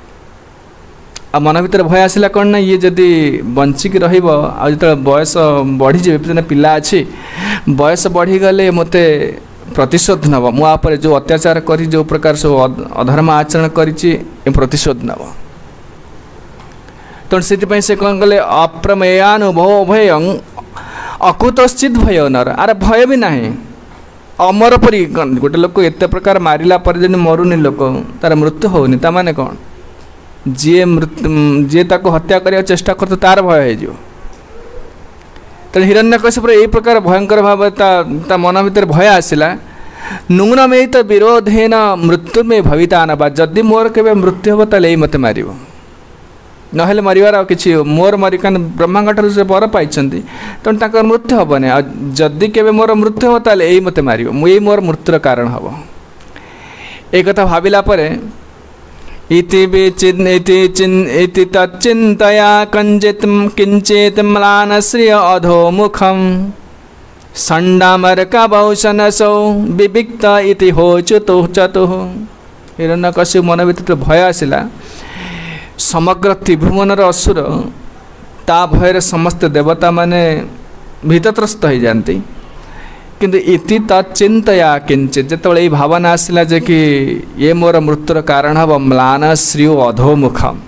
आ मन भर भय आसला कौन ना ये जदि बंचिक जो बयस बढ़ी पिला अच्छी बयस बढ़ीगले मत प्रतिशोध नब मुपर जो अत्याचार कर जो प्रकार सब अधर्म आचरण कर प्रतिशोध नब तेणु से कौन कले अप्रमेयानुभव भय अकुतश्चित भय नर आर भय भी ना अमर परी गोटे लोक एत प्रकार मारिला पर जब मरुनी लोक तार मृत्यु होनी ताने कौन जी ताको हत्या करने चेष्टा कर तार भय हो तेणु हिरण्यकशिपुर यही प्रकार भयंकर भाव ता मन भर भय आसला नूनमे तो विरोधेन मृत्यु में भविता नवा जदि मोर के मृत्यु हम ताले मत मार नहेले मरवार कि मोर मरी क्या ब्रह्मांड से बर पाई तेणु तक मृत्यु हेनी जदि के मोर मृत्यु हम ताले यही मत मार यही मोर मृत्युर कारण हम एक कथा भाविला इति तच्चिन्तया किंचित म्लानश्रिय अधोमुखम षण्डामर्कभूषणसौ विविक्त इति होचुतु चतुः हिरण्यकशिपु मन भर भय आसला समग्र त्रिभुवनर असुर ता भयर समस्त देवता माने भीतत्रस्त हो जाती किंतु इति तच्चिन्तया किंचित जिते ये भावना आसला जे कि ये मोर मृत्युर कारण हम म्लान श्रियो अधोमुखम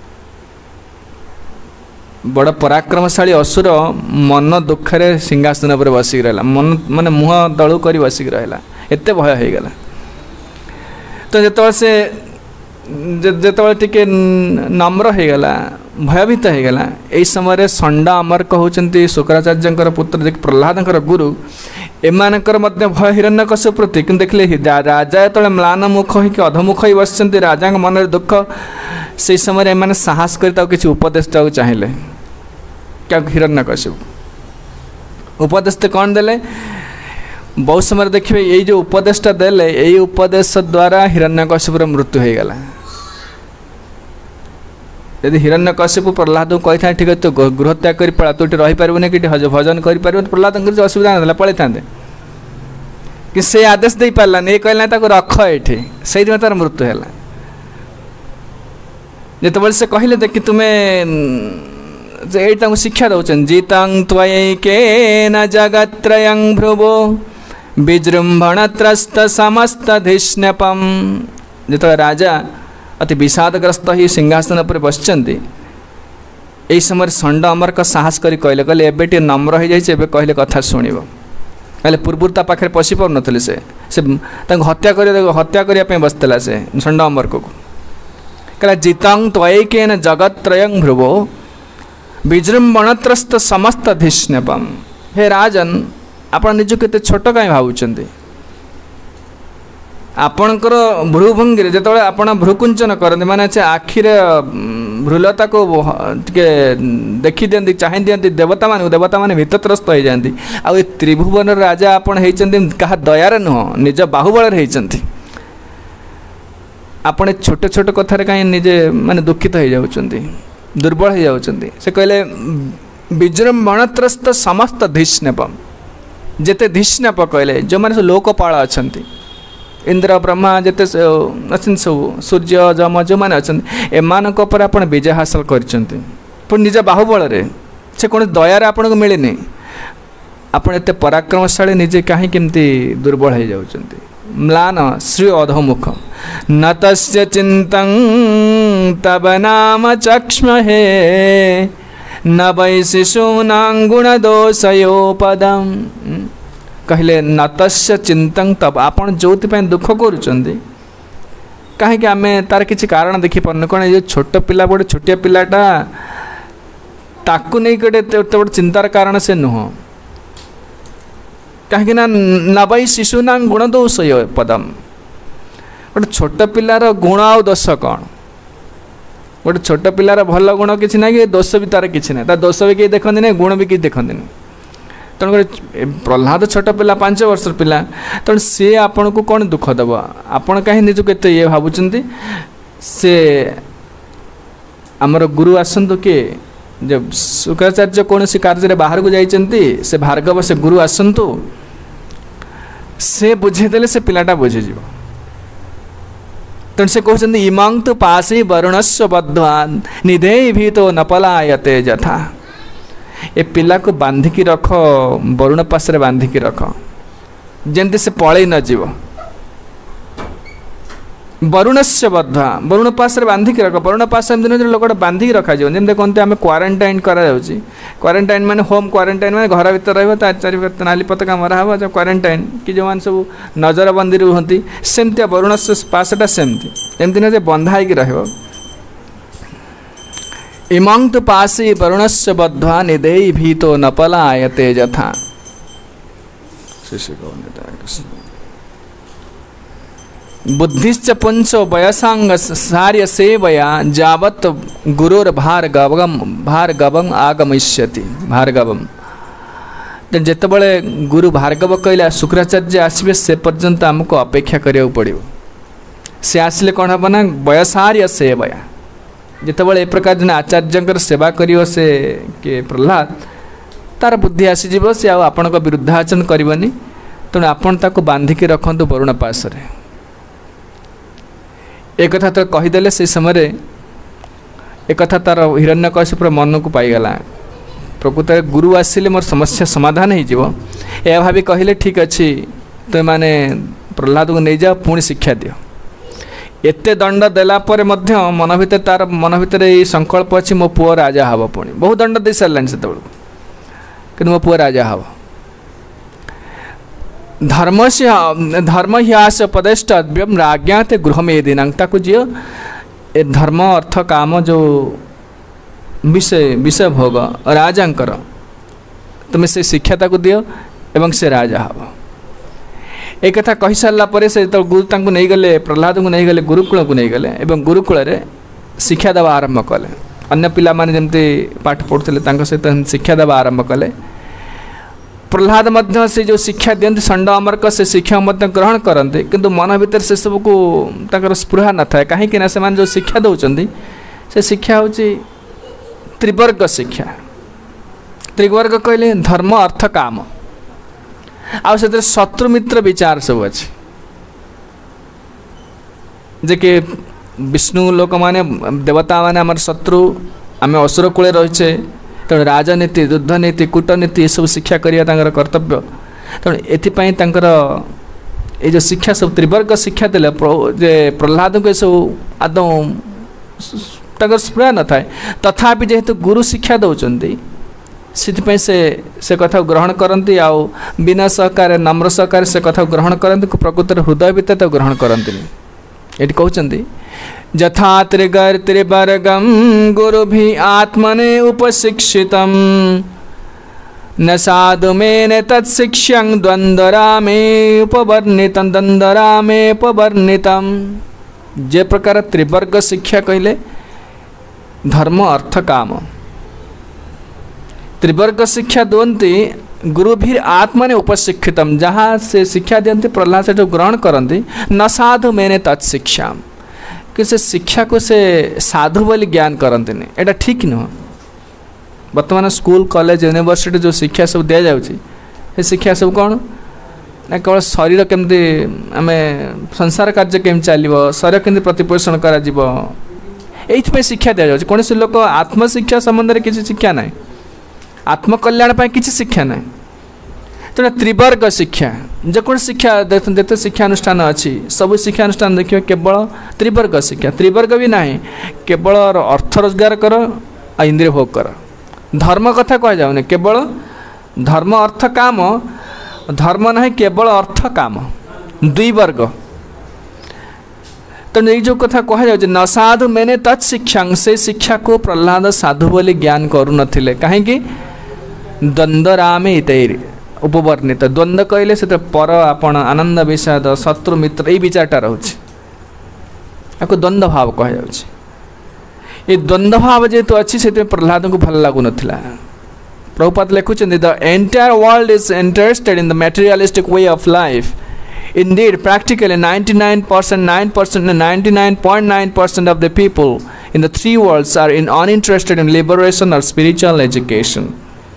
बड़ पराक्रमशाली असुर मन दुखरे सिंहासन पर बसिक रहा मन माने मुह दलू कर बसिक रहा एत भय होगला तो जो से जो टे नम्र होगला भयभीत होगला यही समय षण्डा अमर्क होती शुक्राचार्य पुत्र जे प्रहलाद गुरु एमानकर भय हिरण्यकशिपु प्रति कि देखिले राजा जो म्लान मुख हो अधमुख हो बस राजा मन दुख से समय एम साहस कर किसी उपदेश देवाक चाहिए क्या हिरण्यकशिपु उपदेश कौन देले बहुत समय देखिए ये जो उपदेशटा देले यही उपदेश द्वारा हिरण्यकशिपुर मृत्यु हो गला यदि हिरण्यकशिपु प्रहलाद को कही था ठीक है तो गृहत्याग कर पड़ा तू रही पार्बनी कि भजन कर प्रहलाद असुविधा ना पलि था कि से आदेश दे पारानी ये कहला रख ये से तार मृत्यु है जो से कहले देखि तुम्हें शिक्षा दौरान जीतं त्वयैकेन जगत्त्रयं भ्रुवो विजृंभणत्रस्त समस्तधिष्ण्यपम जो राजा अति विषादग्रस्त ही सिंहासन पर बसचंती यही समय षण्ड अमर्क साहस करी कहले कहले एबे टे नम्र हो जाइए कहले कथा शुणव कहले पूर्व ता पाखे पशि पार नथिले से हत्या करने बसला से षण्ड अमर्क को कहला जीतं त्वयैकेन जगत्त्रयं भ्रुवो विजृंभणत्रस्त समस्त धिष्ण्यपम हे राजन आपण निज केते छोट कहीं भावुंट आपणकर भ्रुभंगी जो आपण भ्रुकुंचन करते माने आखिरे भ्रुलता को देखी दिखती चाह दिखती देवता माने भीतत्रस्त हो जाती आ त्रिभुवन राजा आपण क्या दयार नुह निज बाहुबल होती आपण छोटे छोटे कथार कहीं निजे माने दुखित हो जाउछंती दुर्बल हो जाउछंती से कहले विजृंभणत्रस्त समस्त धिष्ण्यपम जेते धिष्ण्यप कहले जो माने लोकपाल अछंती इंद्र ब्रह्मा जिते अच्छे सब सूर्य जम जो मैंने अच्छा एम आप विजय हासिल कर निज बाहुबल से कौन दयार आपन को मिलनी आप एत पराक्रमशाली निजे कहीं केमती दुर्बल हो जाउछंती म्लान श्री अधोमुख न तस्य चिंतं तब नाम चक्ष्महे न वै शिशूनां गुणदोषयोपदम् कहले नतस्य चिंतं तब आपण जो दुख करुँच कहीं आम तार किसी कारण देखी पार्न कौन ये छोट पिला गोटे छोटिया पिलाटा ताकू नहीं गोटे बड़े चिंतार कारण से नुह कहीं नवै शिशूना गुण दोष पदम गोटे छोट पिलार गुण आ दोष कौन गोटे छोट पिलार भल गुण किसी ना कि दोष भी तार किसी ना दोष भी कहीं देखते नहीं गुण भी किसी देखते नहीं तेणुक प्रहलाद छोट पिला 5 वर्षर पिला तेणु सी आपण को कौन दुख दब आपण कहीं निजक एत ये भावुंट से आमर गुरु आसतु किए जब शुक्राचार्य कौन सी कार्य बाहर को जाइए से भार्गव से गुरु आसतु से बुझेदे से पिलाटा बुझीज तेणु से कहते इमां तो पासी वरुणस्व बद्धान निधे भी तो न पलायते यथा ए पिला को बांधिकी रख वरुण पास बांधिकी रख जमती से पलई न जीव वरुण से बद्धा वरुण पास बांधिकी रख वरुण पास दिन लोक बांधिकी रखा जमी कहते आम क्वारंटाइन क्वारंटाइन माने होम क्वारंटाइन माने घर भीतर चारि नाली पताका मरा हम जब क्वारंटाइन कि जो मैंने सब नजरबंदी रुहति सेमती वरुण से पासटा सेमती जमती ना बंधा हो रहा इमां तो पासी वरुण से बद्धा निधे भी तो न पलायते यथा बुद्धिश्च पुंसो वयसांग सार्य सेवया जावत गुरुर भार्गवम आगमिष्यति भार्गवम तो जितेबले गुरु भार्गव कहला शुक्राचार्य आसबे से पर्यंत आमको अपेक्षा करिया पड़ो से आसिले कौन हम ना वयसार्य सेवया जितेबले ए प्रकार दिन आचार्य सेवा करियो से के प्रहलाद तार बुद्धि आसीज से आपण विरुद्धाचरण करनी तेणु आपण ताको बांधिकी रखु वरुण पासरे एक कथा तो कहीदेले से समय एक कथा तार हिरण्यकशिपुर मन को पाईगला प्रकृत गुरु आसिले मोर समस्या समाधान हो भाभी कहले ठीक अच्छे तुम मैंने प्रहलाद को नहीं जाओ पुणी शिक्षा दियो एते दंड देला पर मध्य मन भीतर तार मन भीतर ये संकल्प अच्छी मो पुओ राजा हम पुणी बहुत दंड दे सारे से कि मो पुओ राजा हम धर्म ह्यास पदेष्टव्यम राज्ञाते गृह में दिनांग जीव ए धर्म अर्थ काम जो विषय भोग राजांकर तुम्हें से शिक्षा ताको दियो एवं से राजा हम एक कथा कही सारापर से तो गुरु तांको नहीं गले प्रहलाद को नहीं गले गुरुकुल को नहीं गले एवं गुरुकुल रे शिक्षा देवा आरंभ कले अन्य पिला माने जमती पाठ पढ़ुते सहित शिक्षा देवा आरंभ कले प्रहलाद मध्य से जो शिक्षा दियंती षंड अमरक से शिक्षा मध्य ग्रहण करते किंतु मन भीतर से सब को ताकर स्पृहा न थाए कहीं से जो शिक्षा दौरान से शिक्षा हूँ त्रिवर्ग शिक्षा त्रिवर्ग कहले धर्म अर्थ काम आ शत्रु मित्र विचार सब अच्छे जे कि विष्णु लोक माने देवता माने आम शत्रु आम असुर कूले रहीचे तेणु राजनीति युद्धनीति कूटनीति ये सब शिक्षा करिया कर्तव्य तेणु एथिपाई ये जो शिक्षा सब त्रिवर्ग शिक्षा देले जे प्रहलाद को सब आदौ स्पृहा न थाए तथापि जेहेतु गुरु शिक्षा दौरान से कथा ग्रहण करती आउ बिना सहकार नम्र सहकार से कथा ग्रहण करती प्रकृत हृदय भीतर तो ग्रहण करती ये कहते यथा त्रिगर त्रिवर्गम गुरु भी आत्मने उपशिक्षितम न साधु मेने तत्शिक्ष्यं द्वंद्वरामे उपवर्णितम जे प्रकार त्रिवर्ग शिक्षा कहले धर्म अर्थ काम त्रिवर्ग शिक्षा दिवंती गुरु भी आत्मने उपशिक्षितम जहाँ से शिक्षा दियंती प्रहलाद से जो ग्रहण करती न साधु मैंने तत्शिक्षा कि से शिक्षा को से साधु बोली ज्ञान करते नहीं एटा ठीक नुह बर्तमान स्कूल कॉलेज यूनिवर्सिटी जो शिक्षा सब दि जाऊँगी शिक्षा सब कौन ना केवल शरीर केमती आम संसार कार्य केमी चलो शरीर केमती प्रतिपोषण कर शिक्षा दि जाऊँगी कौन लोक आत्मशिक्षा संबंध में किसी शिक्षा ना आत्मकल्याण किसी शिक्षा ना तेना त्रिवर्ग शिक्षा जेको शिक्षा जिते शिक्षा अनुष्ठान अच्छी सब शिक्षा अनुष्ठान देखिए केवल त्रिवर्ग शिक्षा त्रिवर्ग भी ना केवल अर्थ रोजगार कर आ इंद्रिय भोग कर धर्म कथा कह जाऊनी केवल धर्म अर्थ काम धर्म ना केवल अर्थ काम दुई वर्ग तेणु ये जो कथा कह जाए न साधु मैंने तत्शिक्षा से शिक्षा को प्रहलाद साधु बोली ज्ञान करू नथिले कहीं द्वंद्वरामे इतैर उपवर्णित द्वंद्व कहले से पर आपण आनंद विषाद शत्रु मित्र ये विचारटा रोचे आपको द्वंद्व भाव कह जाए ये द्वंद्व भाव जेहेतु अच्छी से प्रहलाद को भल लगुन प्रभुपाद लिखुचंदी the entire world is interested in the materialistic way of life indeed practically 99% 9% and 99.9% of the people in the three worlds are uninterested in liberation or spiritual education.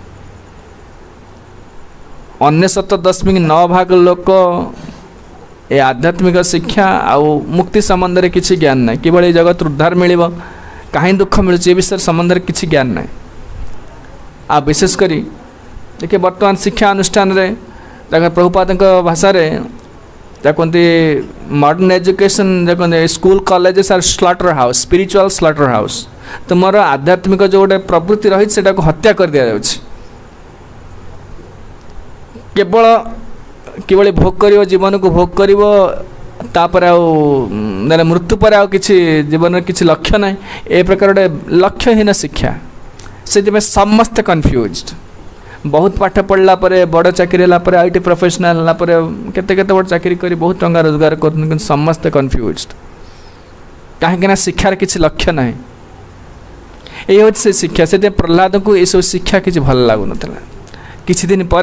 99.9 भाग लोक ए आध्यात्मिक शिक्षा आउ मुक्ति संबंध में किसी ज्ञान ना कि जगत उद्धार मिल कहीं दुख मिलूँ विषय संबंध में किसी ज्ञान ना आ विशेष करी देखिए वर्तमान शिक्षा अनुष्ठान रे प्रभुपाद भाषा कहते मॉडर्न एजुकेशन कहते school colleges are slaughter house spiritual slaughter house तुमर आध्यात्मिक जो गोटे प्रवृत्ति रही से हत्या कर दि जाउछि केवल किभली भोग कर जीवन को भोग कर तापर मृत्यु पर आउ किछि जीवन में किछि लक्ष्य ना ए प्रकार गोटे लक्ष्यहीन शिक्षा से समस्ते कन्फ्यूज्ड बहुत पाठ पढ़ला परे बड़ चाकरी है आईटी प्रोफेशनल है केते केते बड़ चाकरी करी बहुत टंका रोजगार कर समस्ते कन्फ्यूज्ड कहीं शिक्षार किसी लक्ष्य ना ये हूँ से शिक्षा से प्रहलाद को ये सब शिक्षा किसी भल लगुन किछि दिन पर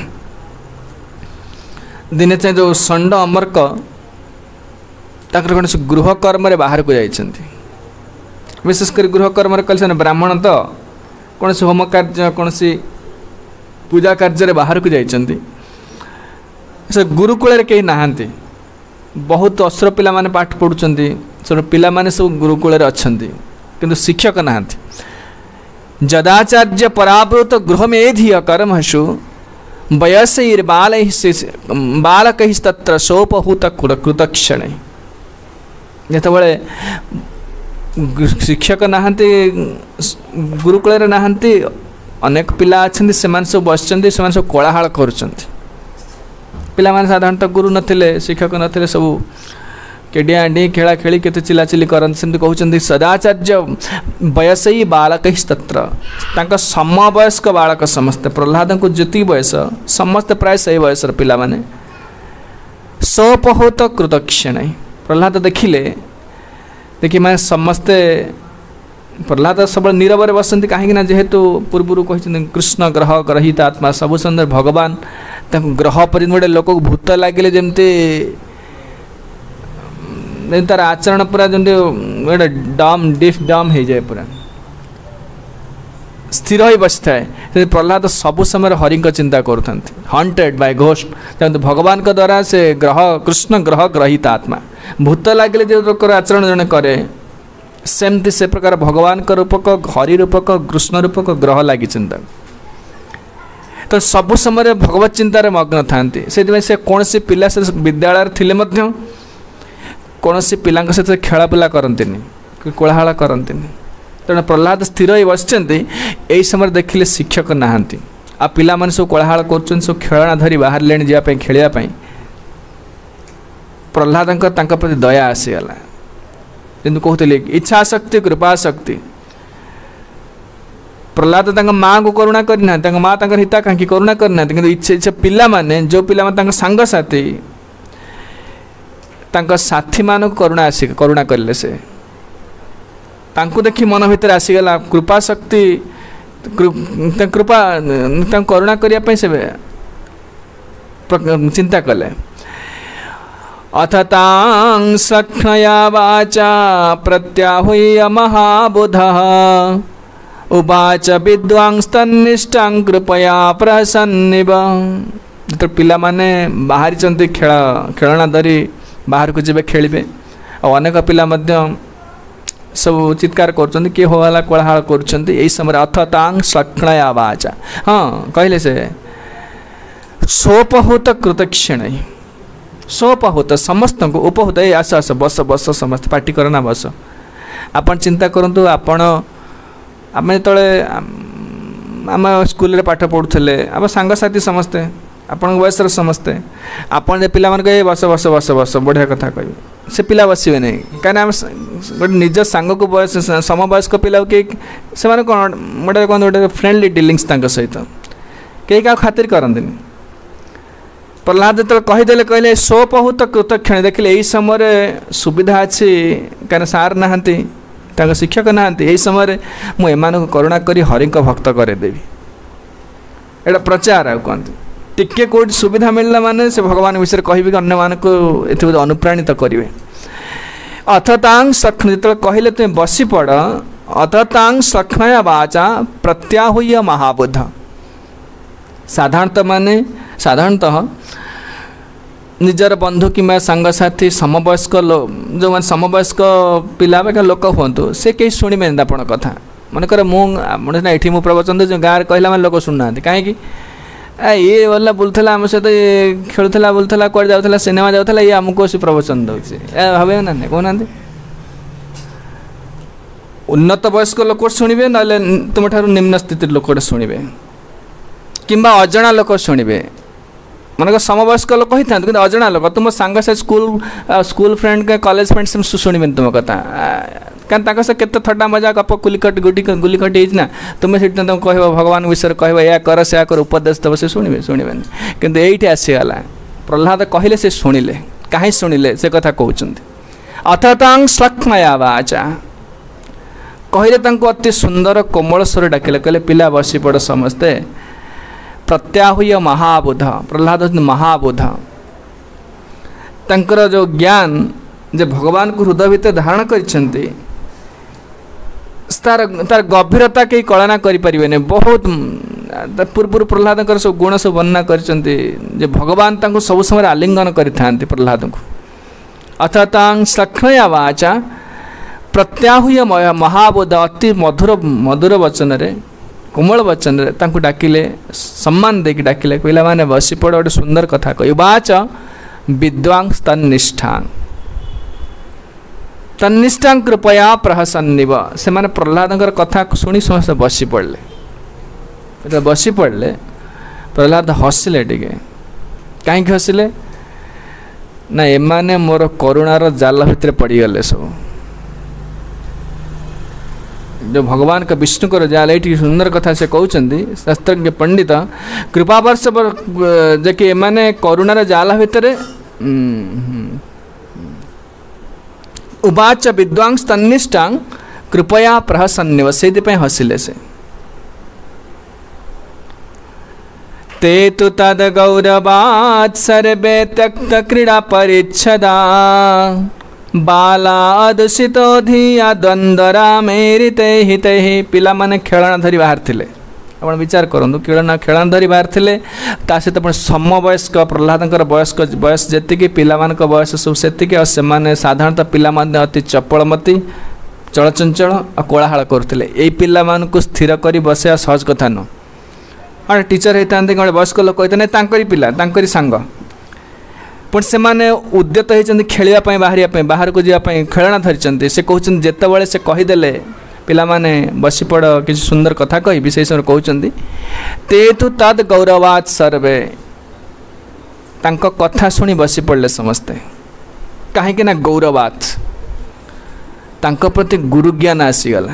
दिने चाहे जो षंड अमर्क कौन गृह कर्म बाहर को जाइछन्ति विशेषकर गृह कर्म कल ब्राह्मण तो कौन होम कार्य कौन पूजा कार्य बाहर को जाइछन्ति से गुरुकुल कहीं नहांती बहुत अश्र पिला माने पाठ पढ़ुचंती सब पिला माने सब गुरुकुल अच्छन्ति किंतु शिक्षक नहांती जदाचार्य परावृत गृह मेधिय कर्मसु बालकैस्तत्र सोपहूत कृतक्षण जेतबळे शिक्षक नहांती गुरुकुल नहांती अनेक पिला अच्छे से बसचंती से सब कोलाहल करुँच पिला साधारणतः गुरु नथिले शिक्षक नथिले सब केडियाडी खेला खेली केते चिलाचिली करते कहते सदाचार्य बयस ही बालकैस्तत्र समवयस्क बालक समस्ते प्रहलाद को जी बयस समस्ते प्राय सही बयस पिला माने सोपहूत कृतक्षण प्रहलाद देखिले देखिए मैं समस्ते प्रहलाद सब नीरव बसती कहीं जेहेतु पूर्व कहते कृष्ण ग्रह ग्रहित आत्मा सबु सुंदर भगवान ग्रह पर गोटे लोक भूत लगे जमती तार आचरण पूरा जमी गोटे डम डिफ डम हो जाए पूरा स्थिर ही बसी थाए प्रहलाद सबु समय हरि चिंता करुँच हंटेड बाय घोस्ट भगवान के द्वारा से ग्रह कृष्ण ग्रह ग्रहित आत्मा भूत लगे जो लोक आचरण जड़े कै सेमती से प्रकार भगवान का रूपक हरि रूपक कृष्ण रूपक ग्रह लगी चिंता तो सबु समय भगवत चिंतार मग्न था से कौन सी पिला से विद्यालय थिले मध्य कौन सी पिला सहित खेलापिला करती कोलाहल करती तेणु प्रहलाद स्थिर ही बसते यही समय देखिले शिक्षक नहांती आ पिला माने सब कोलाहल कर सब खेलना धरी बाहर लेने जावाई खेलवाई प्रहलाद प्रति दया आसीगला किंतु कहते इच्छा शक्ति कृपा शक्ति प्रहलाद माँ को करुणा करना माँ हिताकांक्षी करुणा करना कि इच्छा इच्छा पिला माने जो पिला सांग साथी साथी मान करुणा आसी करुणा कले से देखी मन भीतर आसीगला कृपा शक्ति कृपा करुणा करने से चिंता कले अथ तां सख्नया वाचा प्रत्याहुय महाबुधः उवाच विद्वांस्तन्निष्ठां कृपया प्रसन्निव तो पिला माने बाहरी चंती खेलना धरी बाहर को जेबे खेलिबे और अनेक पिला मध्य सब चित्कार कर किए होला कोलाहल कर यही समय अथ तां सख्नया वाचा हाँ कहले से सोपहूत कृतक्षण सोपहूत समस्त को उपहूत आस आस बस बस समस्त पार्टी करना बस आपन चिंता करूँ आपण आम जो आम स्कूल पाठ पढ़ुले आम सांगसाथी समस्ते आपण बयसर समस्ते आपन पिला मान कहे बस बस बस बस बढ़िया कथा कह से पिला बसवे नहीं कहीं गोटे निज सांग को बयस समवयस्क पिला कि से कौन गोटे कौन गोटे फ्रेंडली डिलिंग्स सहित कई क्या खातिर करते प्रहलाद जो कहीदे कहले सोपहूत कृतक्षण देखिले यही समय सुविधा अच्छी कहीं सार नहांती शिक्षक नहांती यही समय मुझे करुणा करी हरि भक्त करदेवी एटा प्रचार आ कहते टिके कोई सुविधा मिलला माने से भगवान विषय कहि अन्य मानक एथि अनुप्राणित करिवे। अथतांग सख्न जो कहले तुम बसी पड़ अथतांग सख्नया वाचा प्रत्याहूय महाबुद्ध। साधारणतः निजर बंधु कि सांगसाथी समवयस्क जो मैंने समवयस्क पिला लोक हूँ से कहीं शुणे आप कथा मनकर मुझे ये मुझे प्रवचन दे गाँव कहला मैंने लोक शुणुना कहीं ये वाला बुलूला आम सहित खेलुला बुलूला कौन जाऊला सिनेमा जाऊला ये आमको से प्रवचन दूसरी भावे ना कहना उन्नत वयस्क लोक शुणे ना तुम ठार निम्न स्थित लोक शुणे कि अजणा लोक शुणे मन समवयस्क लोक ही था कि अजणा लोक तुम सांग से स्कूल फ्रेंड के कॉलेज फ्रेंड से शुणे तुम कथा क्या से केत थटा मजा गप गुलिकट गुलिकट ना तुम्हें सीट तुम कह भगवान विषय कह या कर से कर उपदेश दब से शुणे शुणे कि ये आसीगला प्रहलाद कहले से शुणिले कहीं शुणिले से कथा कहते अथतांग सख्मया वाचा कहले अति सुंदर कोमल स्वर डाकिले कहले पिला बसी पड़ समस्ते प्रत्याहूय महाबुध प्रहलाद महाबुध तंकर जो ज्ञान जे भगवान को हृदय भितर धारण करिसेंती तार गभीरता कहीं कलना करें बहुत पूर्व प्रहलाद सब गुण सब वर्णना करिसेंती जे भगवान तांको सब समय आलिंगन करिथांती प्रहलाद को अथतांग सख्नया वाचा प्रत्याहूय महाबुध अति मधुर वचन रे कोमल वचन रे तांको डाकिले सम्मान देकी डाकिले पिला माने बसी पड़ गोटे सुंदर कथा कह वाच विद्वांग तन्निष्ठां कृपया प्रहसन्निव से माने प्रहलाद कथा शुणी समस्त बसी पड़े बसी पड़े प्रहलाद हसिले टिके कहीं हसिले ना एमाने मोर करुणार जाल भितर पड़गले सब जो भगवान का विष्णु को जाल ये सुंदर कथा से कहते शास्त्रज्ञ पंडित कृपावर्ष जे कि एमाने करुणार जाल भितर उवाच विद्वांस तन्निष्ठां कृपया प्रहसन्निव से हसिले से ते तु तद गौरवात् सर्वे त्यक्त क्रीड़ा परिच्छदा बालादुषितो धिया द्वंद्वरा मेरिते हिते पिला माने खेलना धरी बाहर थिले आपण विचार करंतु खेलना धरी बाहर थिले ता सहित आपण समवयस्क प्रहलादंकर बयस जेतिकी पिला मानक बयस सब सेतिकी और से माने साधारणतः पिला माने अति चपलमती चलचंचल और कोलाहल करथिले एई पिला मानक स्थिर करी बसे सहज कथा न और टीचर होता गोटे वयस्क लोक होता नहीं तांकरी पिला तांकरी सांग पुण से माने उद्यत होती खेलवाई बाहर को जावाई खेलना धरी से कहते जितेबाला से कहीदेले पिला माने बसी पड़ किसी सुंदर कथा कह से समय कहते ते तु तद गौरवात् सर्वे तांको कथा शुणी बसी पड़े समस्ते कहीं ना गौरवात् तांको प्रति गुरुज्ञान आसीगला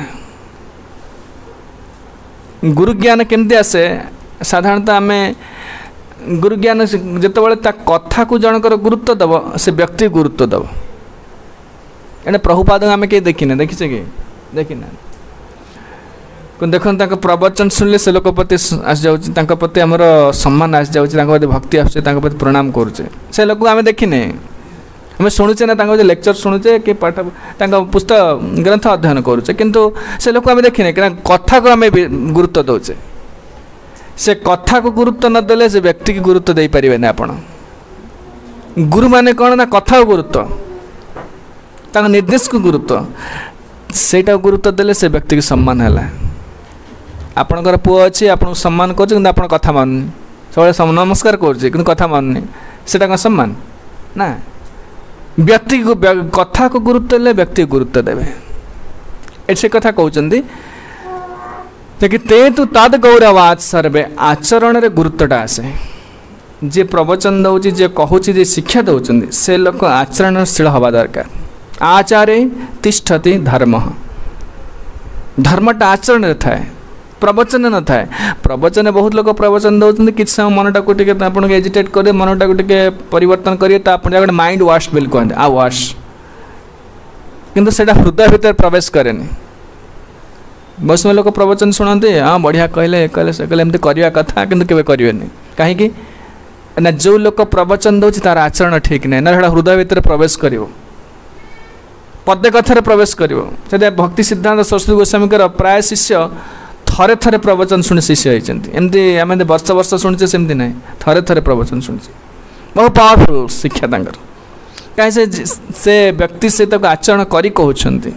गुरुज्ञान केमती आसे साधारणतः आम गुरुज्ञान जिते कथा को जनकर गुरुत्व दब से व्यक्ति गुरुत्व दब एने प्रभुपाद आम कहीं देखने देखीचे कि देखना देखते प्रवचन शुणिले से लोक प्रति आस जा प्रति आमर सम्मान आस जाती भक्ति आस प्रणाम करुचे से लोक आम देखने आम शुणुचे ना लेक्चर शुणुचे कि पाठ पुस्तक ग्रंथ अध्ययन करुचे किंतु से लोक आम देखने कि कथा को आम गुरुत्व दौचे से कथा को गुरुत्व न देले से व्यक्ति की गुरुत्व दे पारे ना आपण गुरु माने कौन ना कथा को गुरुत्व निर्देश को गुरुत्व सेटा गुरुत्व देले से व्यक्ति की सम्मान है आपणकर पुओ अच्छी आपन सम्मान कर कथा मानुनी सब नमस्कार कर कथा मानुनी सेटा कौन सम्मान ना व्यक्ति को कथा को गुरुत्व देले व्यक्ति को गुरुत्व देवे ऐसे कथा कहते देखिए ते तु तद गौरवात् सर्वे आचरण रे गुरुत्वटा आसे जे प्रवचन दौची जे कहूची जे शिक्षा दौरान से लोक आचरणशील हवा दरकार आचारे तिष्ठति धर्म धर्मटा आचरण थाए प्रवचन न थाए प्रवचन बहुत लोग प्रवचन दौरान कि समय मनटा को आपको एजिटेट कर मनटा को परिवर्तन करेंगे माइंड वाश बिल कहते आ वाश किंतु सेटा हृदय भीतर प्रवेश कैनि बहुत समय लोक प्रवचन शुणती हाँ बढ़िया कहले कहले से कहले एमती करवा कथा किंतु केवे करेंगे कहीं ना जो लोक प्रवचन दौर तार आचरण ठीक नहीं ना हृदय भितर प्रवेश कर पदे कथार प्रवेश कर भक्ति सिद्धांत सरस्वती गोस्वामी प्राय शिष्य थरे थरे प्रवचन शुणी शिष्य होती एमती आम वर्ष वर्ष शुणुचे सेमती ना थरे थरे प्रवचन शुणुचे बहुत पावरफुल शिक्षा कहीं से व्यक्ति सहित आचरण करी कहते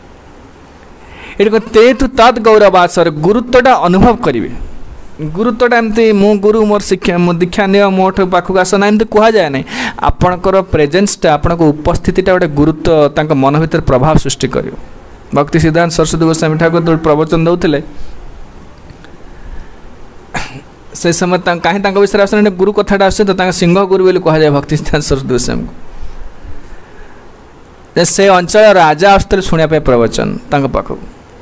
ये ते तु तद गौरवासर गुरुत्वटा अनुभव करेंगे गुरुत्वटा एमती मु गुरु मोर शिक्षा मो दीक्षा नियो मो पाखक आसना एमती कह जाए ना आपणकर प्रेजेन्सटा आपण उपस्थितिटा गोटे गुरुत्व मन भर प्रभाव सृष्टि कर भक्ति सिद्धांत सरस्वती गोस्वामी ठाकुर जो प्रवचन दौले से समय कहीं विषय आस गुरु कथाटा आस तो सिंह गुरु बोली कह जाए भक्ति सिद्धांत सरस्वती गोस्वामी को से अंचल राजा आसते शुणापी प्रवचन पाखक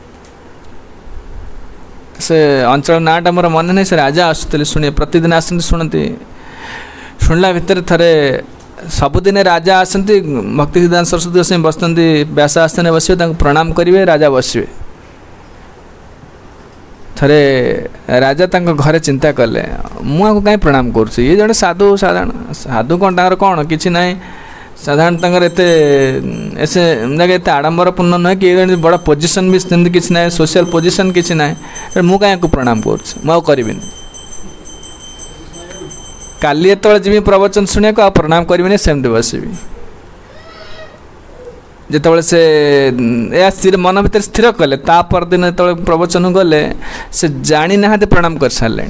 से अंचल नाटा मोर मन नहीं से राजा आसुले शुणे प्रतिदिन आसती शुणती शुणला भितर थरे सबुदिन राजा आसती भक्ति सिद्धांत सरस्वती गोस्वामी बसती व्यास आस्थान बसवे प्रणाम करेंगे राजा बसवे थरे राजा घरे चिंता कले मुझे कहीं प्रणाम करुँ ये जड़े साधु साधारण साधु कौन कौन कि ना साधारण ऐसे एत आडंबरपूर्ण नुहे कि बड़ा पोजिशन भी सेमती किसी ना सोशल पोजिशन किसी ना मु कहीं प्रणाम करी काली जो जी प्रवचन शुणा को प्रणाम करी सेमती बसबी जिते से स्थिर मन भर स्थिर कले परदिन जो प्रवचन गले से जानी ना प्रणाम कर सारे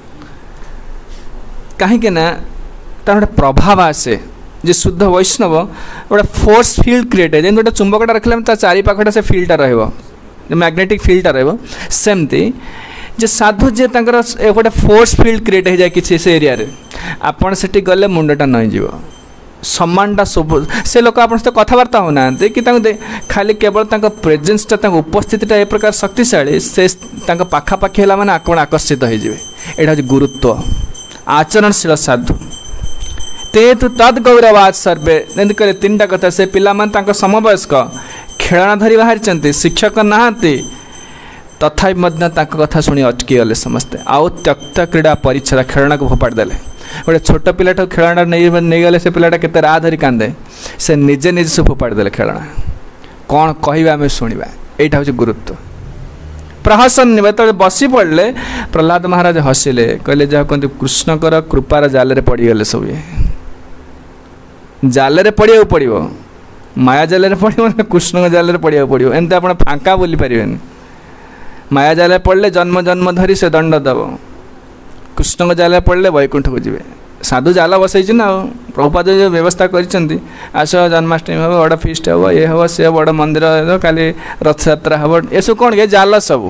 कहीं तार गोटे प्रभाव आसे जे शुद्ध वैष्णव गोटे फोर्स फील्ड क्रिएट है गोटे चुंबकटा रखले चारि पाखटा से फील्डटा रही मैग्नेटिक फील्डटा रमती जे साधु जे गोटे फोर्स फील्ड क्रिएट हो जाए किसी से एरिया रे आपन से गले मुंडटा नहीं जीव सम्मानटा शुभ से लोक आप कथबार्ता होना कि खाली केवल प्रेजेन्सटा उपस्थितिटा ए प्रकार शक्तिशाली से पाखापाखि है मैंने आप आकर्षित होइए यहाँ गुरुत्व आचरणशील साधु ते तु तद गौरवाद सर्वे जमी कहे तीन टा कथा से पिला समवयस्क खेलना धरी बाहरी शिक्षक नहांती तथापि कथा शुणी अटकी गले समस्ते आउ त्यक्त क्रीड़ा परिच्छेद खेलना को फोपाड़ी देले गोटे छोट पिलाटा खेलना नहीं गले से पिलाटा केते राह धरी कांदे से निजे निजे से फोपाड़ी देले खेलना कौन कहवा आम शुणा यहाँ हूँ गुरुत्व प्रहसन जो बसी पड़े प्रहलाद महाराज हसिले कहले जहाँ कहते कृष्णकर कृपार जाल पड़गले सब ये जाल पड़ा पड़ो माया जाल पड़ो कृष्ण जाल पड़ा पड़ो एमती आप फांका बोली पारे माया जाल पड़े जन्म जन्म धरी से दंड दब कृष्ण जाल पड़े वैकुंठ को जी साधु जाल बसई ना प्रभुपाद जो व्यवस्था कर आस जन्माष्टमी हम बड़ फिस्ट हम ये हम सी बड़ मंदिर काली रथ यात्रा हम ये सब कौन के जाल सब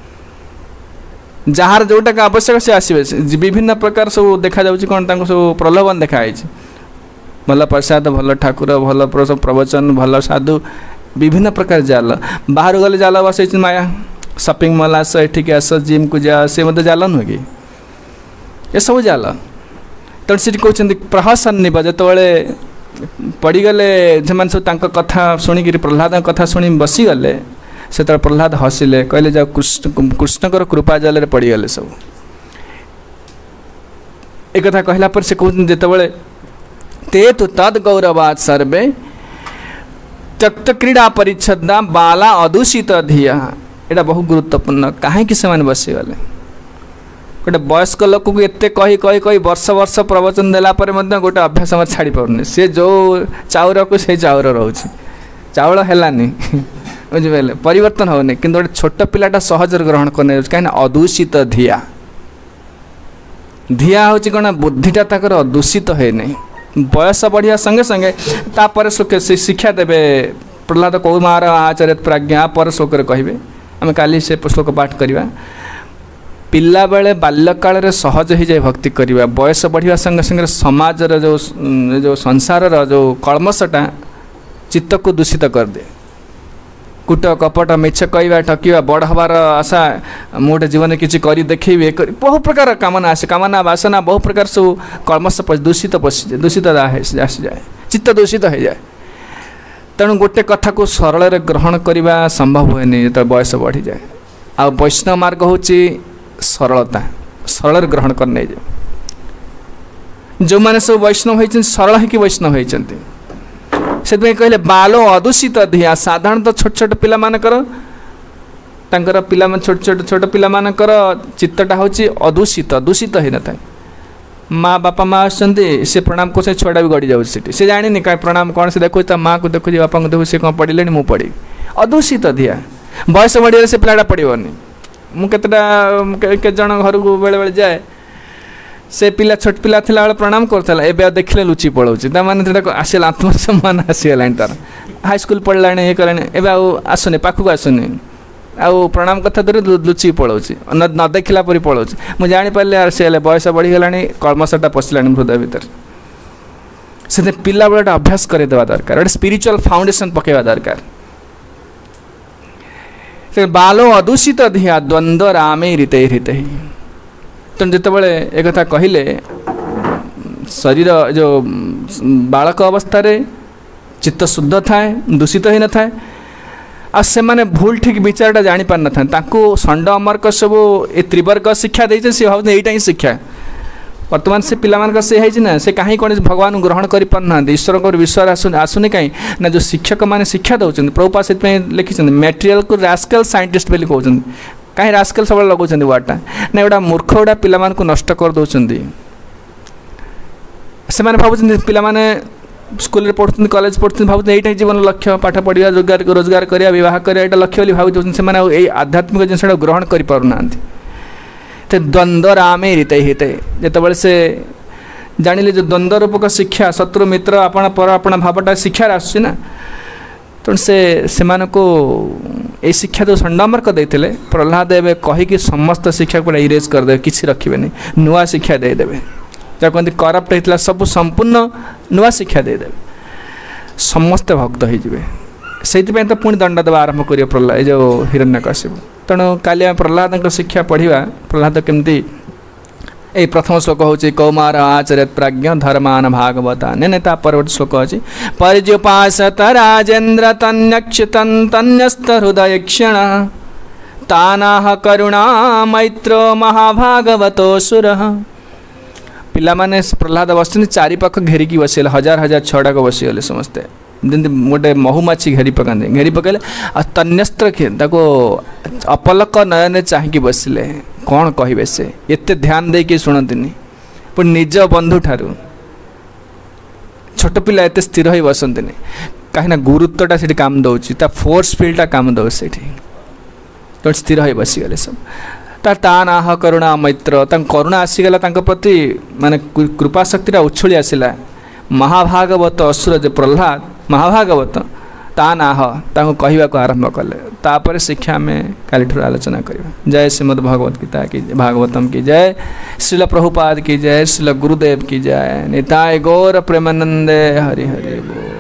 जार जोटा आवश्यक से आसवे विभिन्न प्रकार सब देखा कौन सब प्रलोभन देखाई भल प्रसाद भल ठाकुर भल प्रवचन भल साधु विभिन्न प्रकार जाल बाहर गले जाल बसई माया शॉपिंग मॉल आस एठिक आस जिम को जा सी मत जाल नुहे कि ये सब जाल तेणु से कहते प्रहसन निब जो पड़गले से सब कथा शुणिक प्रहलाद कथा शुणी बसीगले से प्रहलाद हसिले कहले जा कृष्णकर कृपा जाल पड़गले सब एक कथा कहला पर से कहते जितेबाला ते तु तद गौरवाद सर्वे त्यक्त क्रीड़ा परिच्छेदा बाला अदूषित धिया यहाँ बहुत गुरुत्वपूर्ण कहीं से बसीगले गोटे वयस्क लोक को एत कही कही कही वर्ष वर्ष प्रवचन देला गोटे अभ्यास मत छाड़ी पारनी सी जो चाउर को से चाउर रोचे चाउल है बुझे परिवर्तन होनी कि गोटे छोट पिलाटा सहज ग्रहण करने कहीं अदूषित धिया धिया हूँ कौन बुद्धिटा तक दूषित है नहीं बयस बढ़िया संगे संगे तापर शिक्षा देवे प्रहलाद कौमार आचार्य प्राज्ञा पर श्लोक कहे आम काली से श्लोक पाठ करवा पिला बेले बाल्यकाल सहज हो जाए भक्ति करवा बयस बढ़िया संगे संगे समाजर जो संसार जो कलमशटा चित्त को दूषित कर दे कूट कपट मिछ कहवा ठकवा बड़ हबार आशा मुझे जीवन किसी कर देखेबी बहु प्रकार कामना आसे कामना वासना बहु प्रकार सब कलमश दूषित पशि दूषित आसी जाए चित्त दूषित हो जाए तेणु गोटे कथा को सरल ग्रहण करने संभव हुए जो बयस बढ़ी जाए आ वैष्णव मार्ग होची सरलता सरल ग्रहण करने जो मैंने सब वैष्णव होती सरल है कि वैष्णव होती से कहले बालो अदूषित धिया साधारणतः छोट छोट पिला मानकर तांकर पिला छोट छोट छोट पिला मानकर चित्तटा होची अदूषित दूषित हो न था माँ बापा माँ आसते से प्रणाम को छुआटा भी गड़ी जाऊँ से जानी कहीं प्रणाम कौन से देखो माँ को देखो बापा को देखो सी कौन पढ़े मु पढ़ी अदूषित धिया बयस बढ़िया से पिलाटा पड़ोनी मुझे जन घर को बेले बेले जाए से पिला छोट पिला थिला बेले प्रणाम करता एवं देखले लुचि पड़ोची मैंने आसल आत्मसम्मान आसीगला तार हाईस्कल पढ़ला ये कला एवं आसुनी पाखक आसुनी आउ प्रणाम कथा धरी लुचि पड़ोची न देखला परी पड़ोची मुझे जापारे सी बयस बढ़ीगला कलमशटा पशिला हृदय भितर से पिला बेला अभ्यास करदेवा दरकार गोटे स्पिरिचुअल फाउंडेशन पकेवा दरकार बालो अदूषित धिया द्वंद्व रामे रीते रीते तेणु जितेबाला एक कहले शरीर जो बालक अवस्था चित्त शुद्ध थाए दूषित ही न थाए आ से माने भूल ठीक विचारटा जानी पार न था षंड अमर्क सब ए त्रिवर्ग शिक्षा देते सी भाव यहीटा ही शिक्षा वर्तमान से पिला से है ना से कहीं कौन भगवान ग्रहण कर पारना ईश्वर को विश्वास आसुनी कहीं ना जो शिक्षक मैंने शिक्षा दौरान प्रभुपा से लिखिं मेटेरियल को रास्केल साइंटिस्ट बोली कहते कहीं रास्केल सब लगौन वार्डटा ना गोटा मूर्ख गोटा पिला नष्ट कर दौरान से भावुँ पिला स्कूल पढ़ुं कॉलेज पढ़ुं भावुँ यहीटा जीवन लक्ष्य पाठ पढ़ा रोजगार करवा बहुत करवा लक्ष्य भावुँ से आध्यात्मिक जिनसा ग्रहण कर पारना द्वंद्व रामे रीते हिते जितेबाला से जानिले जो द्वंद्व रूपक शिक्षा शत्रु मित्र आपण पर आपण भावटा शिक्षा आसुना तेणु से को ये शिक्षा जो षंडमर्क देते प्रहलाद एवं कहीकि समस्त शिक्षा को इरेज करदे किसी रखिए नुआ शिक्षा देदेवे जहाँ कहते करप्ट होता सब संपूर्ण नुआ शिक्षा देदेवे समस्त भक्त हो तो पुणी दंड देवा आरंभ कर प्रहलाद जो हिरण्यकशिपु तेणु काली प्रहलाद शिक्षा पढ़ा प्रहलाद केमती ये प्रथम श्लोक हूँ कौमार आचर्य प्राज्ञ धर्मान भागवता ने पर गोटे श्लोक अच्छी पर्युपासत राजेन्द्र तन्यक्षितन्यस्त हृदय क्षण तानाह करुणा मैत्रो महाभागवतो सुर पिला माने प्रहलाद बस चारिपाख घेरिकी बसीगले हजार हजार छड़ाक बसीगले समस्ते जमी गोटे महुमाछी घेरी पकाते घेरी पकड़े आ तन्यस्त्र अपलक नयन चाहिए बसिले कौन कहे से एत ध्यान दे कि शुणतीनि पुणी निज बंधु ठारू छोट पिला एत स्थिर हो बसती कहीं गुरुत्वटा से काम दौर फोर्स फिल्डटा काम दौ से तो स्थिर हो बसीगले सब ता नाह करुणा मैत्र करुणा आसीगला प्रति माने कृपा शक्ति उछली आसला महाभागवत असुर जो प्रहलाद महाभागवत ता नाह कहवा को आरंभ कले तापर शिक्षा में काली ठूर आलोचना करवा। जय श्रीमद् भगवत गीता की भागवतम की जय, श्रील प्रभुपाद की जय, श्रील गुरुदेव की जय, निताय गौर प्रेमानंदे हरि हरि बोल।